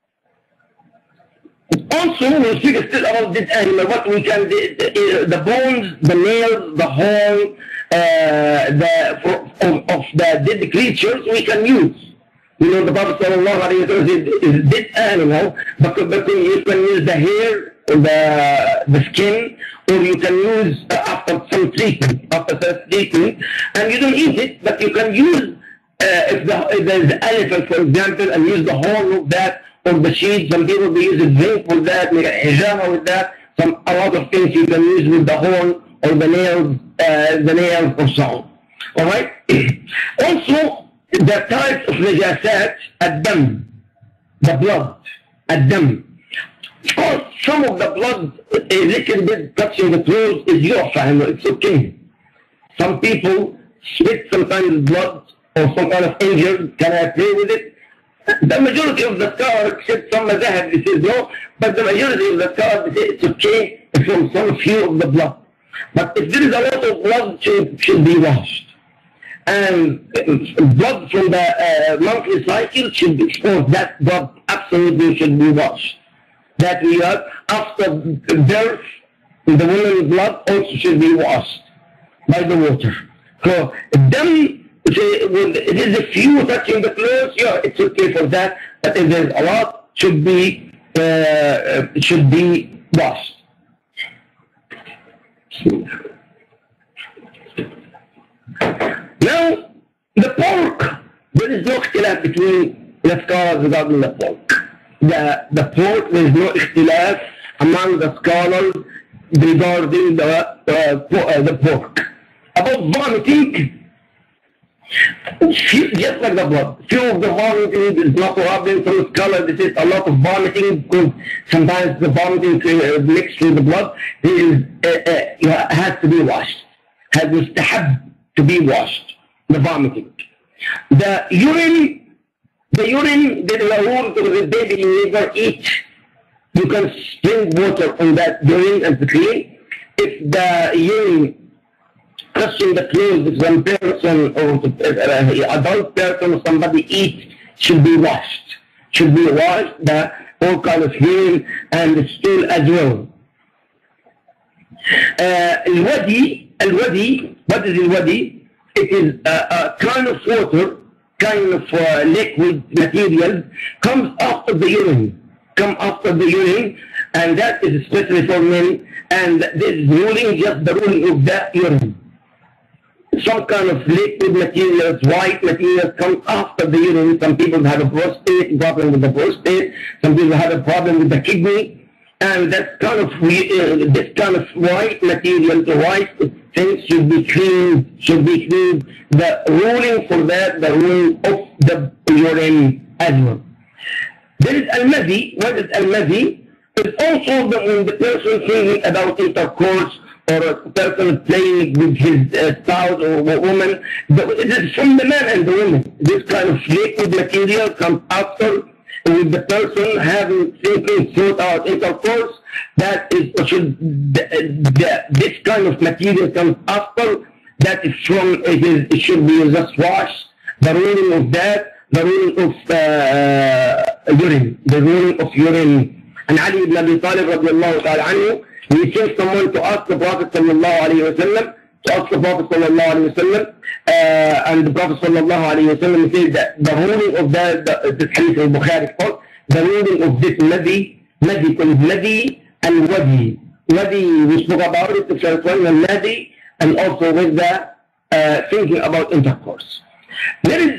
also, we speak still about this animal, what we can, the, the, the bones, the nails, the horn, uh, the, for, of, of the dead creatures we can use. You know, the Prophet sallallahu alayhi wa sallam is this animal, but you can use the hair, the, the skin, or you can use uh, after some treatment, after some treatment, and you don't eat it, but you can use, uh, if, the, if there is an elephant, for example, and use the horn of that, or the sheet. Some people, they use a drink with that, make a hijama with that. Some, a lot of things you can use with the horn, or the nails, uh, the nails, or so on. Alright? Also, the type of najasat, ad-dam, the blood, ad-dam. Of course, some of the blood, a little bit touching the clothes is yu'fa, it's okay. Some people spit some kind of blood or some kind of injury, can I play with it? The majority of the scholars, except some mazahib, they say no, but the majority of the scholars, they say it's okay from some few of the blood. But if there is a lot of blood, it should, should be washed. And blood from the uh, monthly cycle should be exposed. That blood absolutely should be washed. That we have after birth, the woman's blood also should be washed by the water. So then, it is a few touching the clothes, yeah, it's okay for that. But if there's a lot, should be uh, should be washed. Now, the pork, there is no ikhtilaf between the scholars regarding the pork. The, the pork, there is no ikhtilaf among the scholars regarding the, uh, the pork. About vomiting, just like the blood, few of the vomiting is not a problem. Some scholars, this is a lot of vomiting because sometimes the vomiting uh, mixed with the blood is, uh, uh, has to be washed, has mustahab to be washed, the vomiting. The urine, the urine, there is a rule to the baby you never eat. You can spring water on that urine and clean. If the urine touching the clothes of one person or uh, adult person or somebody eat should be washed. Should be washed, the all kind of urine and the stool as well. Uh, Al-Wadi, Al-Wadi, what is Al-Wadi? It is a, a kind of water, kind of uh, liquid material, comes after the urine. Come after the urine, and that is especially for men, and this is ruling just the ruling of that urine. Some kind of liquid materials, white materials come after the urine. Some people have a prostate, problem with the prostate. Some people have a problem with the kidney. And that kind of, uh, this kind of white material, the white things should be cleaned, should be cleaned. The ruling for that, the ruling of the urine as well. There is al-madhi. What is al-madhi? It's also the, when the person thinking about intercourse, or a person playing with his uh, spouse or woman. The, it is from the man and the woman. This kind of liquid material comes after with the person having simply thought out intercourse. That is, should, the, the, this kind of material comes after. That is from, it, is, it should be just washed. The ruling of that, the ruling of uh, urine, the ruling of urine. And Ali ibn Abi Talib radiallahu ta'ala anhu, he sent someone to ask the Prophet sallallahu alayhi wa sallam, to ask the Prophet sallallahu alayhi wa sallam, uh, and the Prophet sallallahu alayhi wa sallam said that the ruling of that, the, this hadith of Bukhari quote, the ruling of this Nadi, Nadi called Nadi and Wadi. Wadi, we spoke about it, the first one, and Nadi, and also with the uh, thinking about intercourse. There is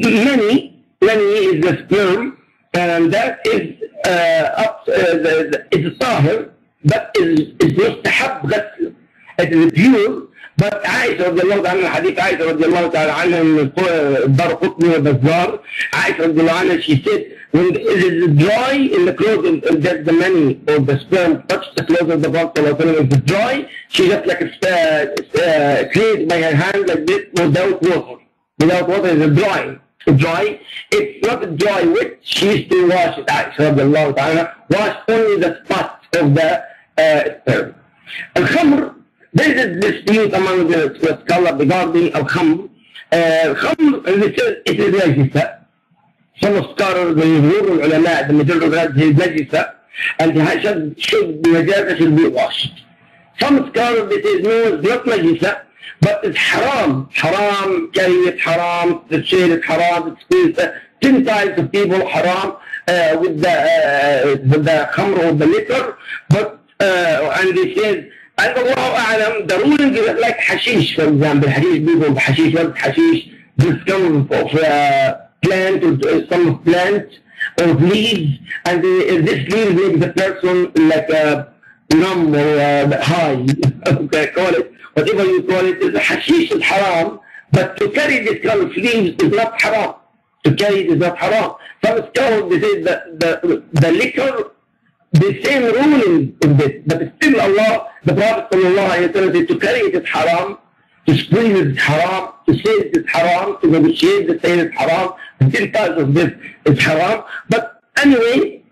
many, many is the sperm, and that is uh, up, uh, the, the, it's a sahir, but is is mustahab ghusl. It is pure. But Aisha radiallahu anha, hadith Aisha radiallahu ta'ala anha in Dar Qutni and Bazzar, Aisha radiallahu anha, she said, when it is dry in the clothes, that the money or the sperm touch the clothes of the Prophet, if it's dry, she just like uh, uh, cleans by her hand like this without water. Without water, it's dry. Dry. It's not dry wet. She used to wash it. Aisha radiallahu ta'ala, wash only the spot of the uh, sperm. Al-Khamr, there is a dispute among the scholars regarding Al-Khamr. Al-Khamr, it is najisa. Some scholars, the Jumhur ulama, the majority of that is najisa, and it should be najasa, should be washed. Some scholars, they say, no, it's not najisa, but it's haram. Haram, carry it haram, the shade is haram, it's uh, ten types of people haram uh, with the uh, with the khamr or the liquor, but uh, and they said, and Allahu A'lam, the ruling is like hashish, for example, hashish people, hashish, what hashish, this comes of uh, plant, or uh, some plant, or leaves, and the, this leaves makes the person like a numb or uh, high, okay, call it, whatever you call it, is hashish is haram, but to carry this kind of leaves is not haram. To carry it is not haram. Some scholars, they say that the, the liquor, the same ruling in this, but still Allah, the Prophet sallallahu alayhi wa sallam said to carry it is haram, to squeeze it is haram, to say it is haram, to negotiate the sale is haram, still part of this is haram. But anyway,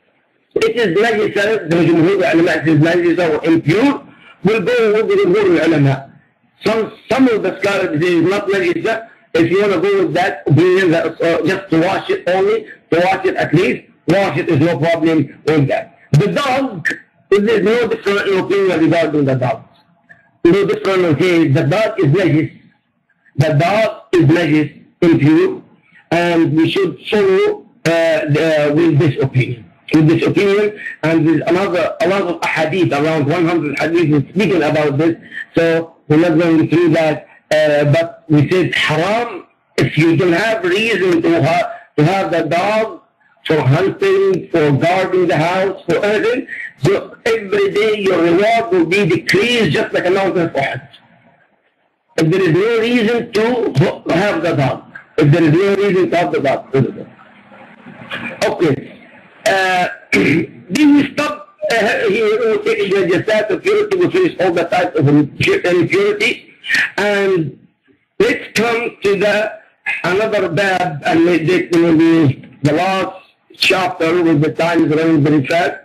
it is najisa, the Jumhur ulama says najisa or impure, will go with the Jumhur ulama. Some, some of the scholars say it's not najisa. If you want to go with that opinion, that uh, just to wash it only, to wash it at least, wash it is no problem with that. The dog, there is no different opinion regarding the dog. No different opinion. The dog is najis. The dog is najis, impure, and we should follow uh, the, with this opinion. with this opinion, and there's another a lot of hadith, around one hundred hadith speaking about this. So we're not going through that, uh, but we said haram if you don't have reason to have to have the dog for hunting, for guarding the house, for anything. So every day your reward will be decreased just like a mountain of Uhud. If there is no reason to have the dog, if there is no reason to have the dog. Okay. Uh, then we stop uh, here, we'll take the side of purity, we'll finish all the types of impurity, and let's come to the another bab, and this will be the last chapter with the time is running very fast.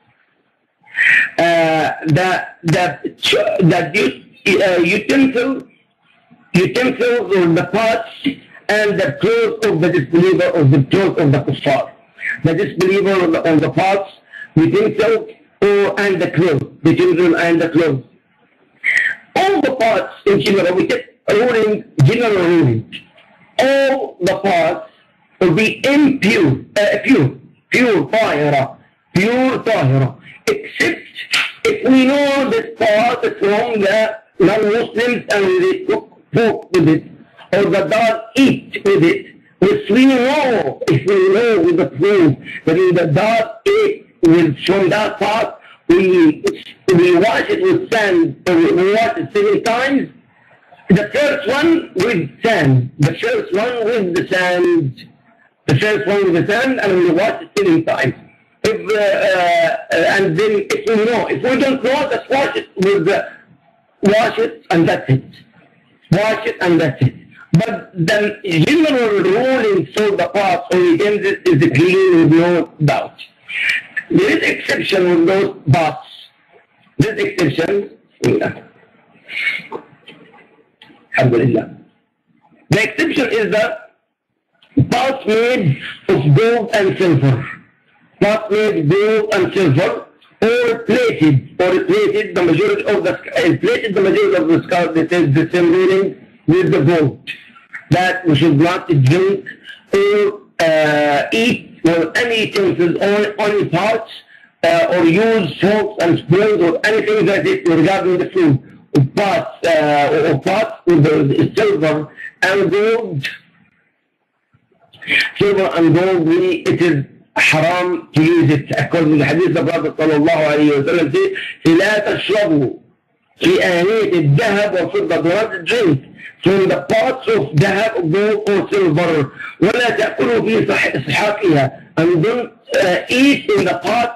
Uh, the the the uh, utensil, utensils or the pots and the clothes of the disbeliever or the clothes of the kuffar. The disbeliever on the, on the pots, utensils, or and the clothes, the children and the clothes. All the pots in general, we take a ruling, general ruling. All the pots will be impure, uh, pure, pure tahira, pure tahira, except if we know this pot is from the non-Muslims and they cook food with it, or the dog eat with it. If we know, if we know with the proof that if the dog ate with from that pot, we we wash it with sand, or we wash it seven times. The first one with sand, the first one with the sand, the first one with the sand, and we wash it seven times. If uh, uh, and then if we know, if we don't know, just wash it with the wash it and that's it. Wash it and that's it. But the general ruling for the pots or utensils is clean with no doubt. There is exception with those pots. This exception, alhamdulillah. The exception is the pots made of gold and silver. Pots made gold and silver, or plated, or plated the majority of the uh, plated the majority of the scholars. They say the same ruling with the gold, that we should not drink or uh, eat or any utensils or any pots uh, or use forks and spoons or anything like this regarding the food. Pots uh, or pots with the silver and gold. Silver and gold, we, it is haram to use it according to the hadith of the Prophet sallallahu alayhi wa sallam says, لا تشربوا في آنية الذهب والفضة. Do not drink from the pots of ذهب, gold or silver. ولا تأكلوا في صحاقها. And don't uh, eat in the pots,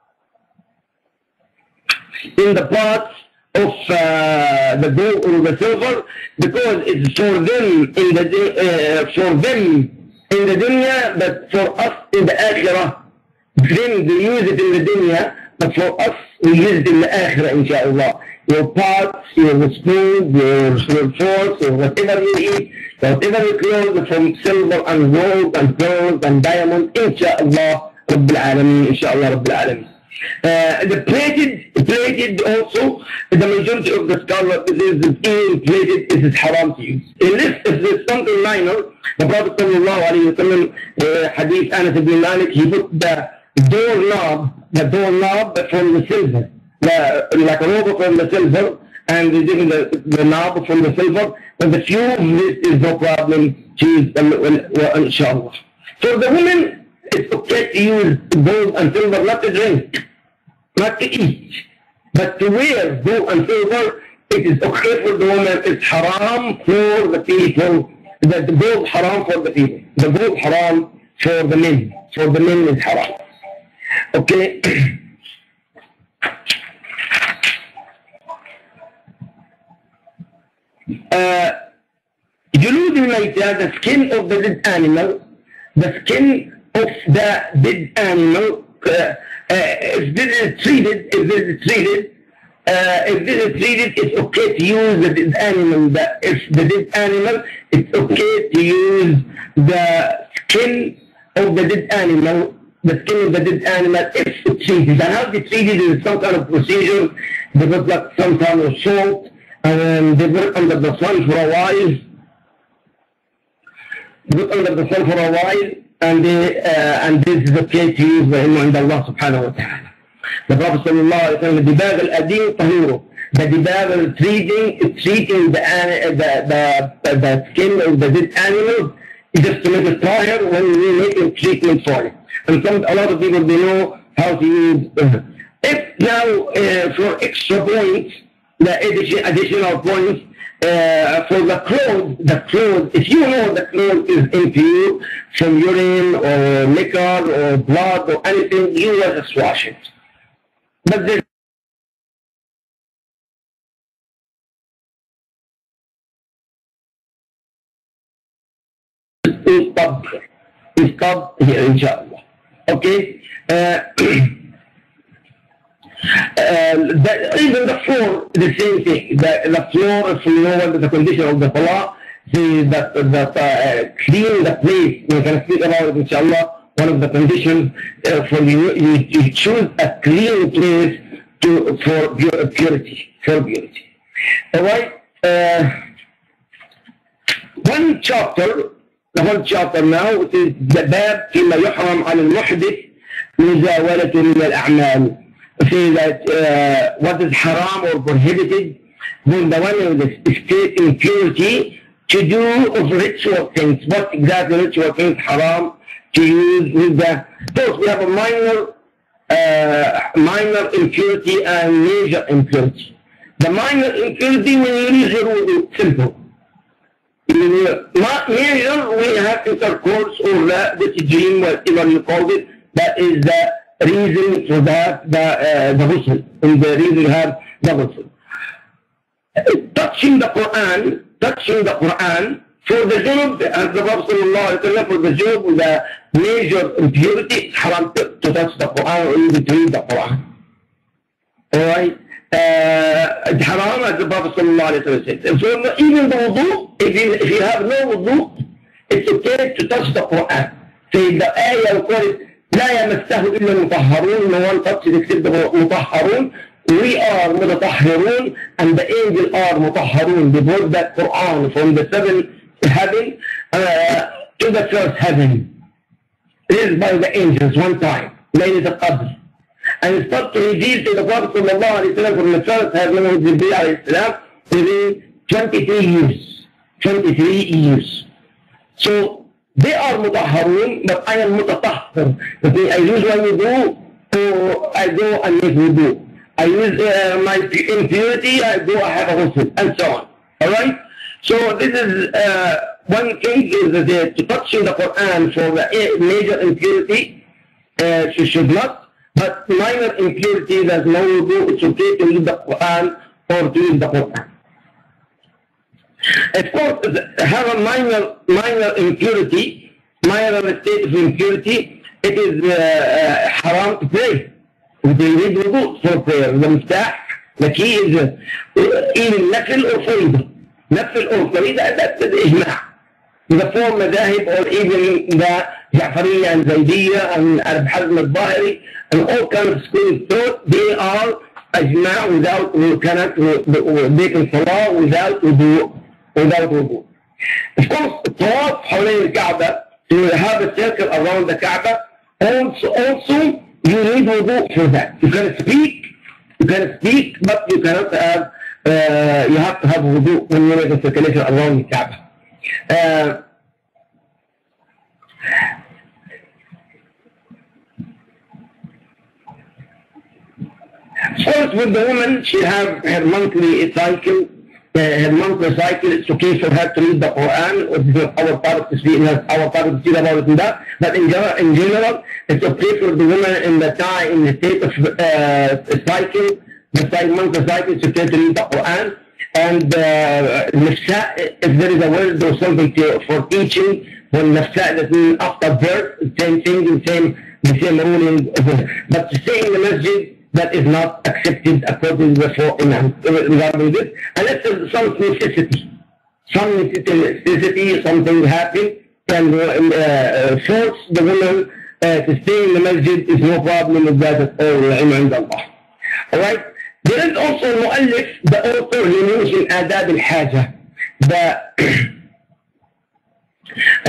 in the pots of uh, the gold or the silver, because it's for them in the uh, for them in the dunya, but for us in the akhirah. Then they use it in the dunya, but for us we use it in the akhirah, inshallah. Your pots, your spoons, your, your forks, or whatever you eat, whatever you clothes from silver and gold and pearls and diamonds, inshallah, Rabbil Alameen, inshallah, Rabbil Alameen. Uh, the plated, plated also, the majority of the scholars is being plated, it is haram to use. Unless if there's something minor, the Prophet sallallahu alayhi wa sallam, uh, hadith Anas ibn Malik, he put the doorknob, the doorknob from the silver, the, like a rope from the silver, and they give the, the knob from the silver, but the fuse, this is no problem to use, inshallah. For the women, it's okay to use gold and silver, not to drink, not to eat, but to wear gold and silver. It is okay for the woman. It's haram for the people. The, the gold haram for the people. The gold haram for the men. For the men is haram. Okay. uh, جلود الميتة, the skin of the dead animal, the skin of the dead animal, uh, uh, if this is treated, if this is treated, uh, if this is treated, it's okay to use the dead animal. The, if the dead animal, it's okay to use the skin of the dead animal, the skin of the dead animal, if it's treated. And how they treat it is some kind of procedure. They put like some kind of salt, and they put it under the sun for a while. Put under the sun for a while. and, they, uh, and this is okay to use the ilm عند Allah subhanahu wa ta'ala. The Prophet sallallahu alayhi wa sallam, الدباغ الأديم طهوره. The debag treating, treating the, the, the, the skin of the dead animal just to make it tahir when we make a treatment for it. And some, a lot of people, they know how to use it. If now, uh, for extra points, the addition, additional points, uh, for the clothes, the clothes, if you know the clothes is impure from urine or liquor or blood or anything, you will just wash it. But there's stop here. Stop here, inshallah. Okay? Uh, uh, the, even the floor, the same thing. The, the floor, if you know what the condition of the salah, the, that, that uh, clean the place. We can speak about it, inshallah. One of the conditions uh, for you, you, you choose a clean place to, for purity. For purity. Alright? Uh, one chapter. The whole chapter now is the bab فيما يحرم على المحدث مزاولة من الأعمال. Say that uh, what is haram or prohibited when the one who is state impurity to do of ritual things. What exactly ritual things haram to use with the. First we have a minor, uh, minor impurity and major impurity. The minor impurity when you use your wudu, simple. Major, we have intercourse or the, the dream, whatever you call it, that is the reason for that, the, uh, the ghusl, and the reason you have the ghusl. Touching the Quran, touching the Quran, for the junub, as the Prophet sallallahu alayhi wa sallam, for the junub, the major impurity, it's haram to, to touch the Quran or even to read the Quran. Alright? Uh, haram, as the Prophet sallallahu alayhi wa sallam said. So even the wudu, if you, if you have no wudu, it's okay to touch the Quran. Say the ayah will call it, لا يمسه إلا المطهرون, no one touches except the مطهرون. We are متطهرون, and the angels are مطهرون. They brought that Quran from the seventh heaven uh, to the first heaven. This is by the angels one time, Laylat al-Qadr. And it's not to reveal to the Prophet sallallahu alayhi wa sallam from the first heaven of Jibreel alayhi salam within twenty-three years. twenty-three years. So they are mutahharun, but I am mutatahhar. I use my wudu, so I go and make wudu. I use uh, my impurity, I go, I have a ghusl, and so on. Alright? So this is uh, one thing is that to touching the Quran for the major impurity, uh, you should not. But minor impurity, there's no wudu, it's okay to read the Quran or to use the Quran. Of course, have a minor, minor impurity, minor state of impurity, it is uh, uh, haram to pray. We read wudu for prayer. The miftah, the key is uh, either nafil or farida. Nafil or farida, that's the ijma'. The four madahib or even the Ja'fariyya and Zaydiyya and Ibn Hazm al-Zahiri and all kinds of schools of thought, they are ajma' without, we cannot make a salah without wudu. Without wudu. Of course, tawaf حوالين الكعبة, to have a circle around the Kaaba, also, also you need wudu for that. You can speak, you can speak, but you cannot have, uh, you have to have wudu when you make a circulation around the Kaaba. Uh, First, with the woman, she have her monthly cycle. Uh, her monthly cycle, it's okay for her to read the Quran, or our part to speak, our part to speak about it in that. But in general, in general, it's okay for the woman in the time, in the state of uh, cycle, the cycle, monthly cycle, it's okay to read the Quran. And uh, if there is a word or something to, for teaching, when nafsa, that means after birth, same thing, the same, the same ruling. But to stay in the masjid, that is not accepted according to the four imams regarding this, unless there's some necessity. Some necessity, something happened, and uh, force the woman uh, to stay in the masjid is no problem with that at all. Alright? There is also Mu'allif, the author, he mentioned Adab al-Haja. The, uh,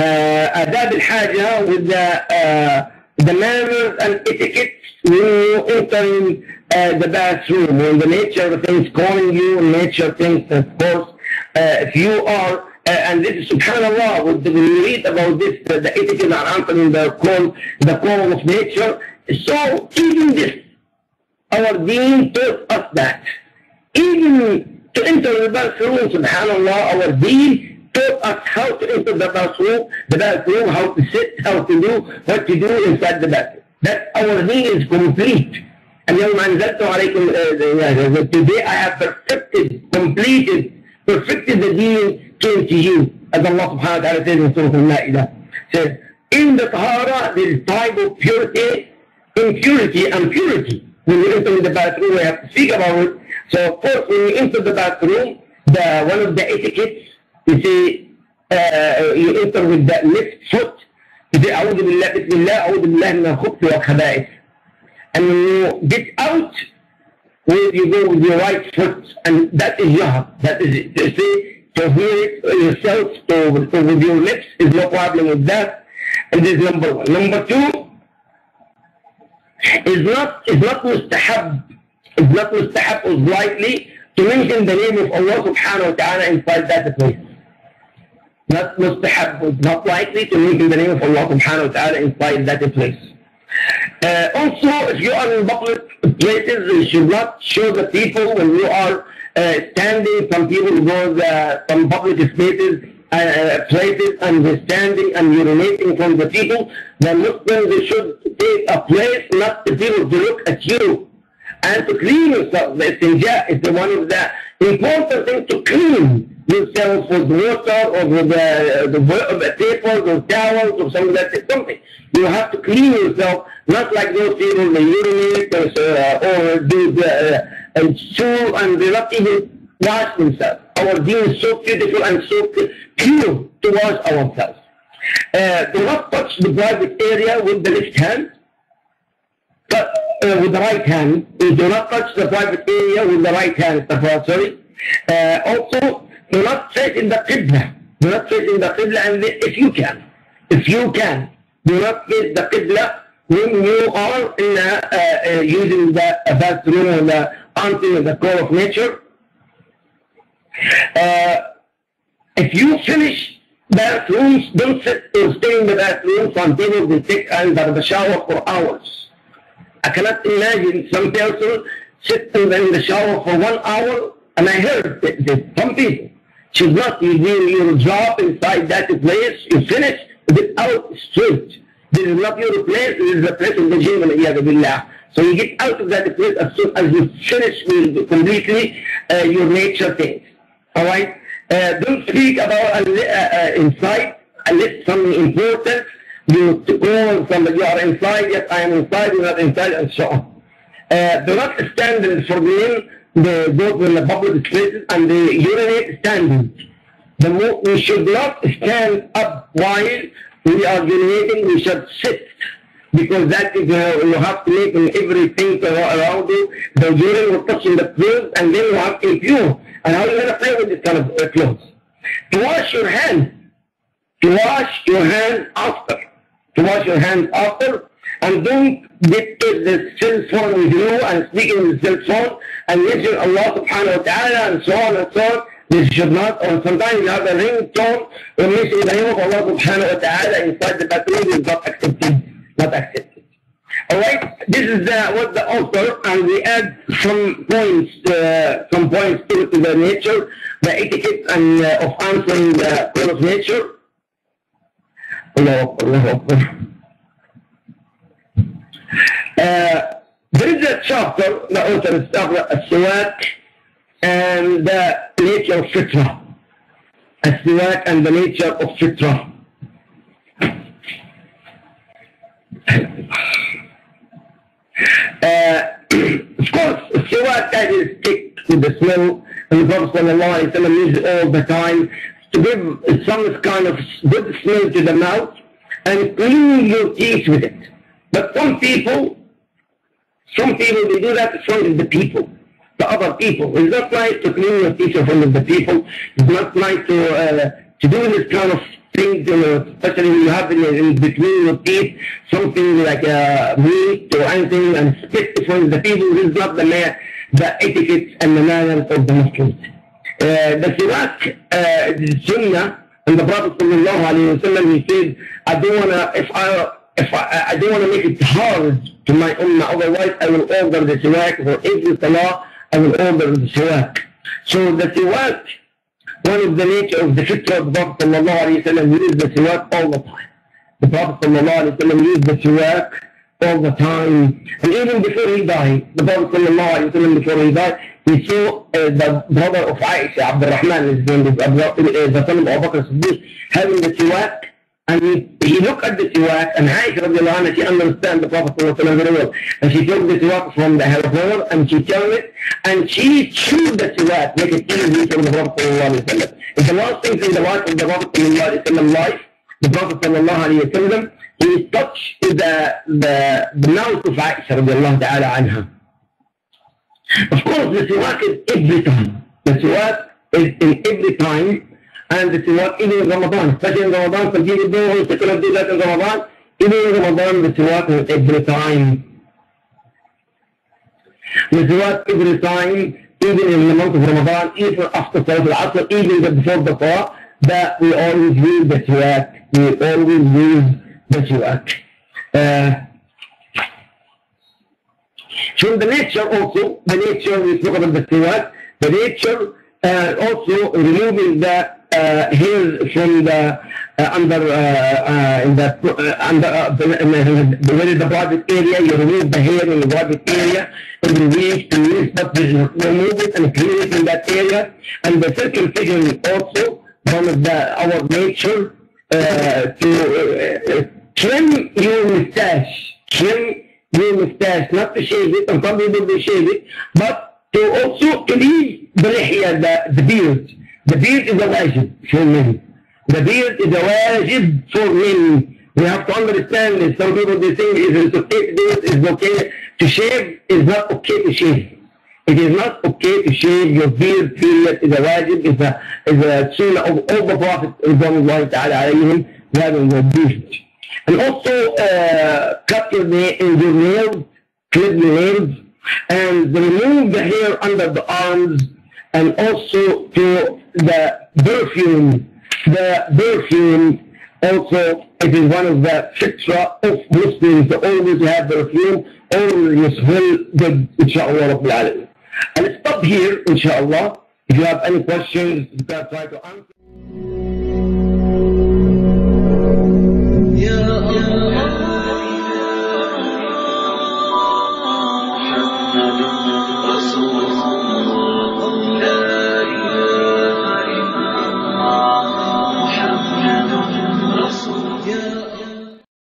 uh, adab al-haja, with the, uh, the manners and etiquette when you enter in uh, the bathroom, when the nature things calling you, and nature things, of course, uh, if you are, uh, and this is subhanAllah, when you read about this, uh, the etiquette and answering the call, the call of nature. So even this, our deen taught us that. Even to enter the bathroom, subhanAllah, our deen taught us how to enter the bathroom, the bathroom, how to sit, how to do, what to do inside the bathroom. That our deen is complete. And يوم أنزلت عليكم, today I have perfected, completed, perfected the deen came to you. As Allah subhanahu wa ta'ala says in Surah Al-Ma'idah. Says, in the Tahara there is type of purity, impurity and purity. When you enter the bathroom, we have to speak about it. So of course, when you enter the bathroom, the one of the etiquettes, you say, uh, you enter with the left foot. You say, أعوذ بالله, بسم الله, أعوذ بالله من الخبث والخبائث. And when you get out, well, you go with your right foot, and that is yahab. That is it. You say, to hear it yourself, to, to with your lips, is no problem with that. And this is number one. Number two, is not is not mustahab, is not mustahab or lightly to mention the name of Allah subhanahu wa ta'ala inside that place. Not mustahab, it's not likely to mention the name of Allah subhanahu wa ta'ala inside that place. Uh, also, if you are in public places, you should not show the people when you are uh, standing. Some people go to some public spaces, uh, places, and they're standing and urinating from the people. The Muslims, they should take a place, not the people to look at you, and to clean yourself. The istinja is the one of the important things, to clean yourself with water or with the, the, the papers or towels or something like that. Something. You have to clean yourself, not like those people, they urinate or, uh, or do the uh, stool, and they not even wash themselves. Our deen is so beautiful and so pure to wash ourselves. Uh, do not touch the private area with the left hand, but uh, with the right hand. You do not touch the private area with the right hand, sorry. Uh, also, do not face in the qibla. Do not face in the qibla, and if you can, if you can, do not face the qibla when you are in a, uh, uh, using the bathroom or the answering the call of nature. Uh, if you finish bathrooms, don't sit or stay in the bathroom. Some people will take under the shower for hours. I cannot imagine some person sitting in the shower for one hour, and I heard that, that some people should not be doing your job inside that place. You finish, get out straight. This is not your place, this is the place of the jinn. So you get out of that place as soon as you finish with completely uh, your nature things. Alright? Uh, don't speak about uh, uh, inside unless something important. You call somebody, you are inside, yes I am inside, you are not inside, and so on. Uh, do not stand in for men. They go to the public places and they urinate standing. The mo we should not stand up while we are urinating, we should sit. Because that is, uh, you have to make everything around you. The urine will touch in the clothes, and then you have impure. And how are you going to play with this kind of uh, clothes? To wash your hands. To wash your hands after. To wash your hands after. And don't get the cell phone with you and speak in the cell phone and mention Allah subhanahu wa ta'ala and so on and so on. This should not, or sometimes you have a ringtone or mention the name of Allah subhanahu wa ta'ala inside the bathroom is not accepted. Not accepted. Alright, this is uh, what the author, and we add some points, uh, some points to, to the nature, the etiquette and uh, of answering the call of nature. Allahu Akbar, Allahu Akbar. Uh, there is a chapter, the author is Al-Siwak and the nature of fitra. Al-Siwak and the nature of fitra. Uh, of course, Siwak, that is thick with the smell, and the Prophet sallallahu alayhi wa sallam uses all the time to give some kind of good smell to the mouth and clean your teeth with it. But some people, some people, they do that in front of the people, the other people. It's not nice to clean your teeth in front of the people. It's not nice to, uh, to do this kind of things, you know, especially when you have in, in between your teeth something like a meat or anything and spit from the people. This is not the, the etiquette and the manners of the Muslims. Uh, the siwak, uh, the sunnah, and the Prophet sallallahu alayhi wa sallam, he said, I don't want to, if I, if I, I don't want to make it hard to my ummah, otherwise I will order the siwak for every salah, I will order the siwak. So the siwak, one of the nature of the fitrah of the Prophet sallallahu alayhi wa sallam, used the siwak all the time. The Prophet sallallahu alayhi wa sallam used the siwak all the time. And even before he died, the Prophet sallallahu alayhi wa sallam, before he died, he saw uh, the brother of Aisha, Abdurrahman, his name is uh, the son of Abu Bakr Siddiq, having the siwak, and he, he looked at the siwak, and Aisha radiallahu anha, she understands the Prophet sallallahu alayhi wa sallam very well, and she took the siwak from the hair and she turned it, and she chewed the siwak, make it easy for the Prophet sallallahu alayhi wa sallam. It's the last thing in the life of the Prophet sallallahu alayhi wa sallam life, the Prophet sallallahu alayhi wa sallam, he touched the, the, the mouth of Aisha radiallahu ta'ala anha. Of course, the siwak is every time. The siwak is in every time, and the siwak even in Ramadan, especially in Ramadan, some people do, they cannot do that in Ramadan. Even in Ramadan, the siwak is every time. The siwak every time, even in the month of Ramadan, even after Salat al-Asr, even before the Salah, that we always use the siwak. We always use the siwak. Uh, So the nature also, the nature, we spoke about the siwak, the nature uh, also removing the uh, hairs from the uh, under, uh, uh, in the, uh, under uh, the, uh, where is the private area, you remove the hair in the private area every week to use that, remove it and clean it in that area. And the circumcision also, one of the, our nature, uh, to uh, trim your mustache, trim your mustache, not to shave it, and some people they shave it, but to also leave the lihya, the, the beard. The beard is a wajib for men. The beard is a wajib for men. We have to understand this. Some people they think it's okay to do it, it's okay to shave, it's not okay to shave. It is not okay to shave your beard, period. It's a wajib, it's a, it's a sunnah of all the Prophets, Ridwanullahi ta'ala alayhim, having a beard. And also uh, cut your, your nails, clip your nails, and remove the hair under the arms, and also to the perfume. The perfume also, it is one of the fitrah of Muslims to always have perfume, always smell good, inshaAllah Rabbil Alamin. I'll stop here, inshaAllah. If you have any questions, you can try to answer.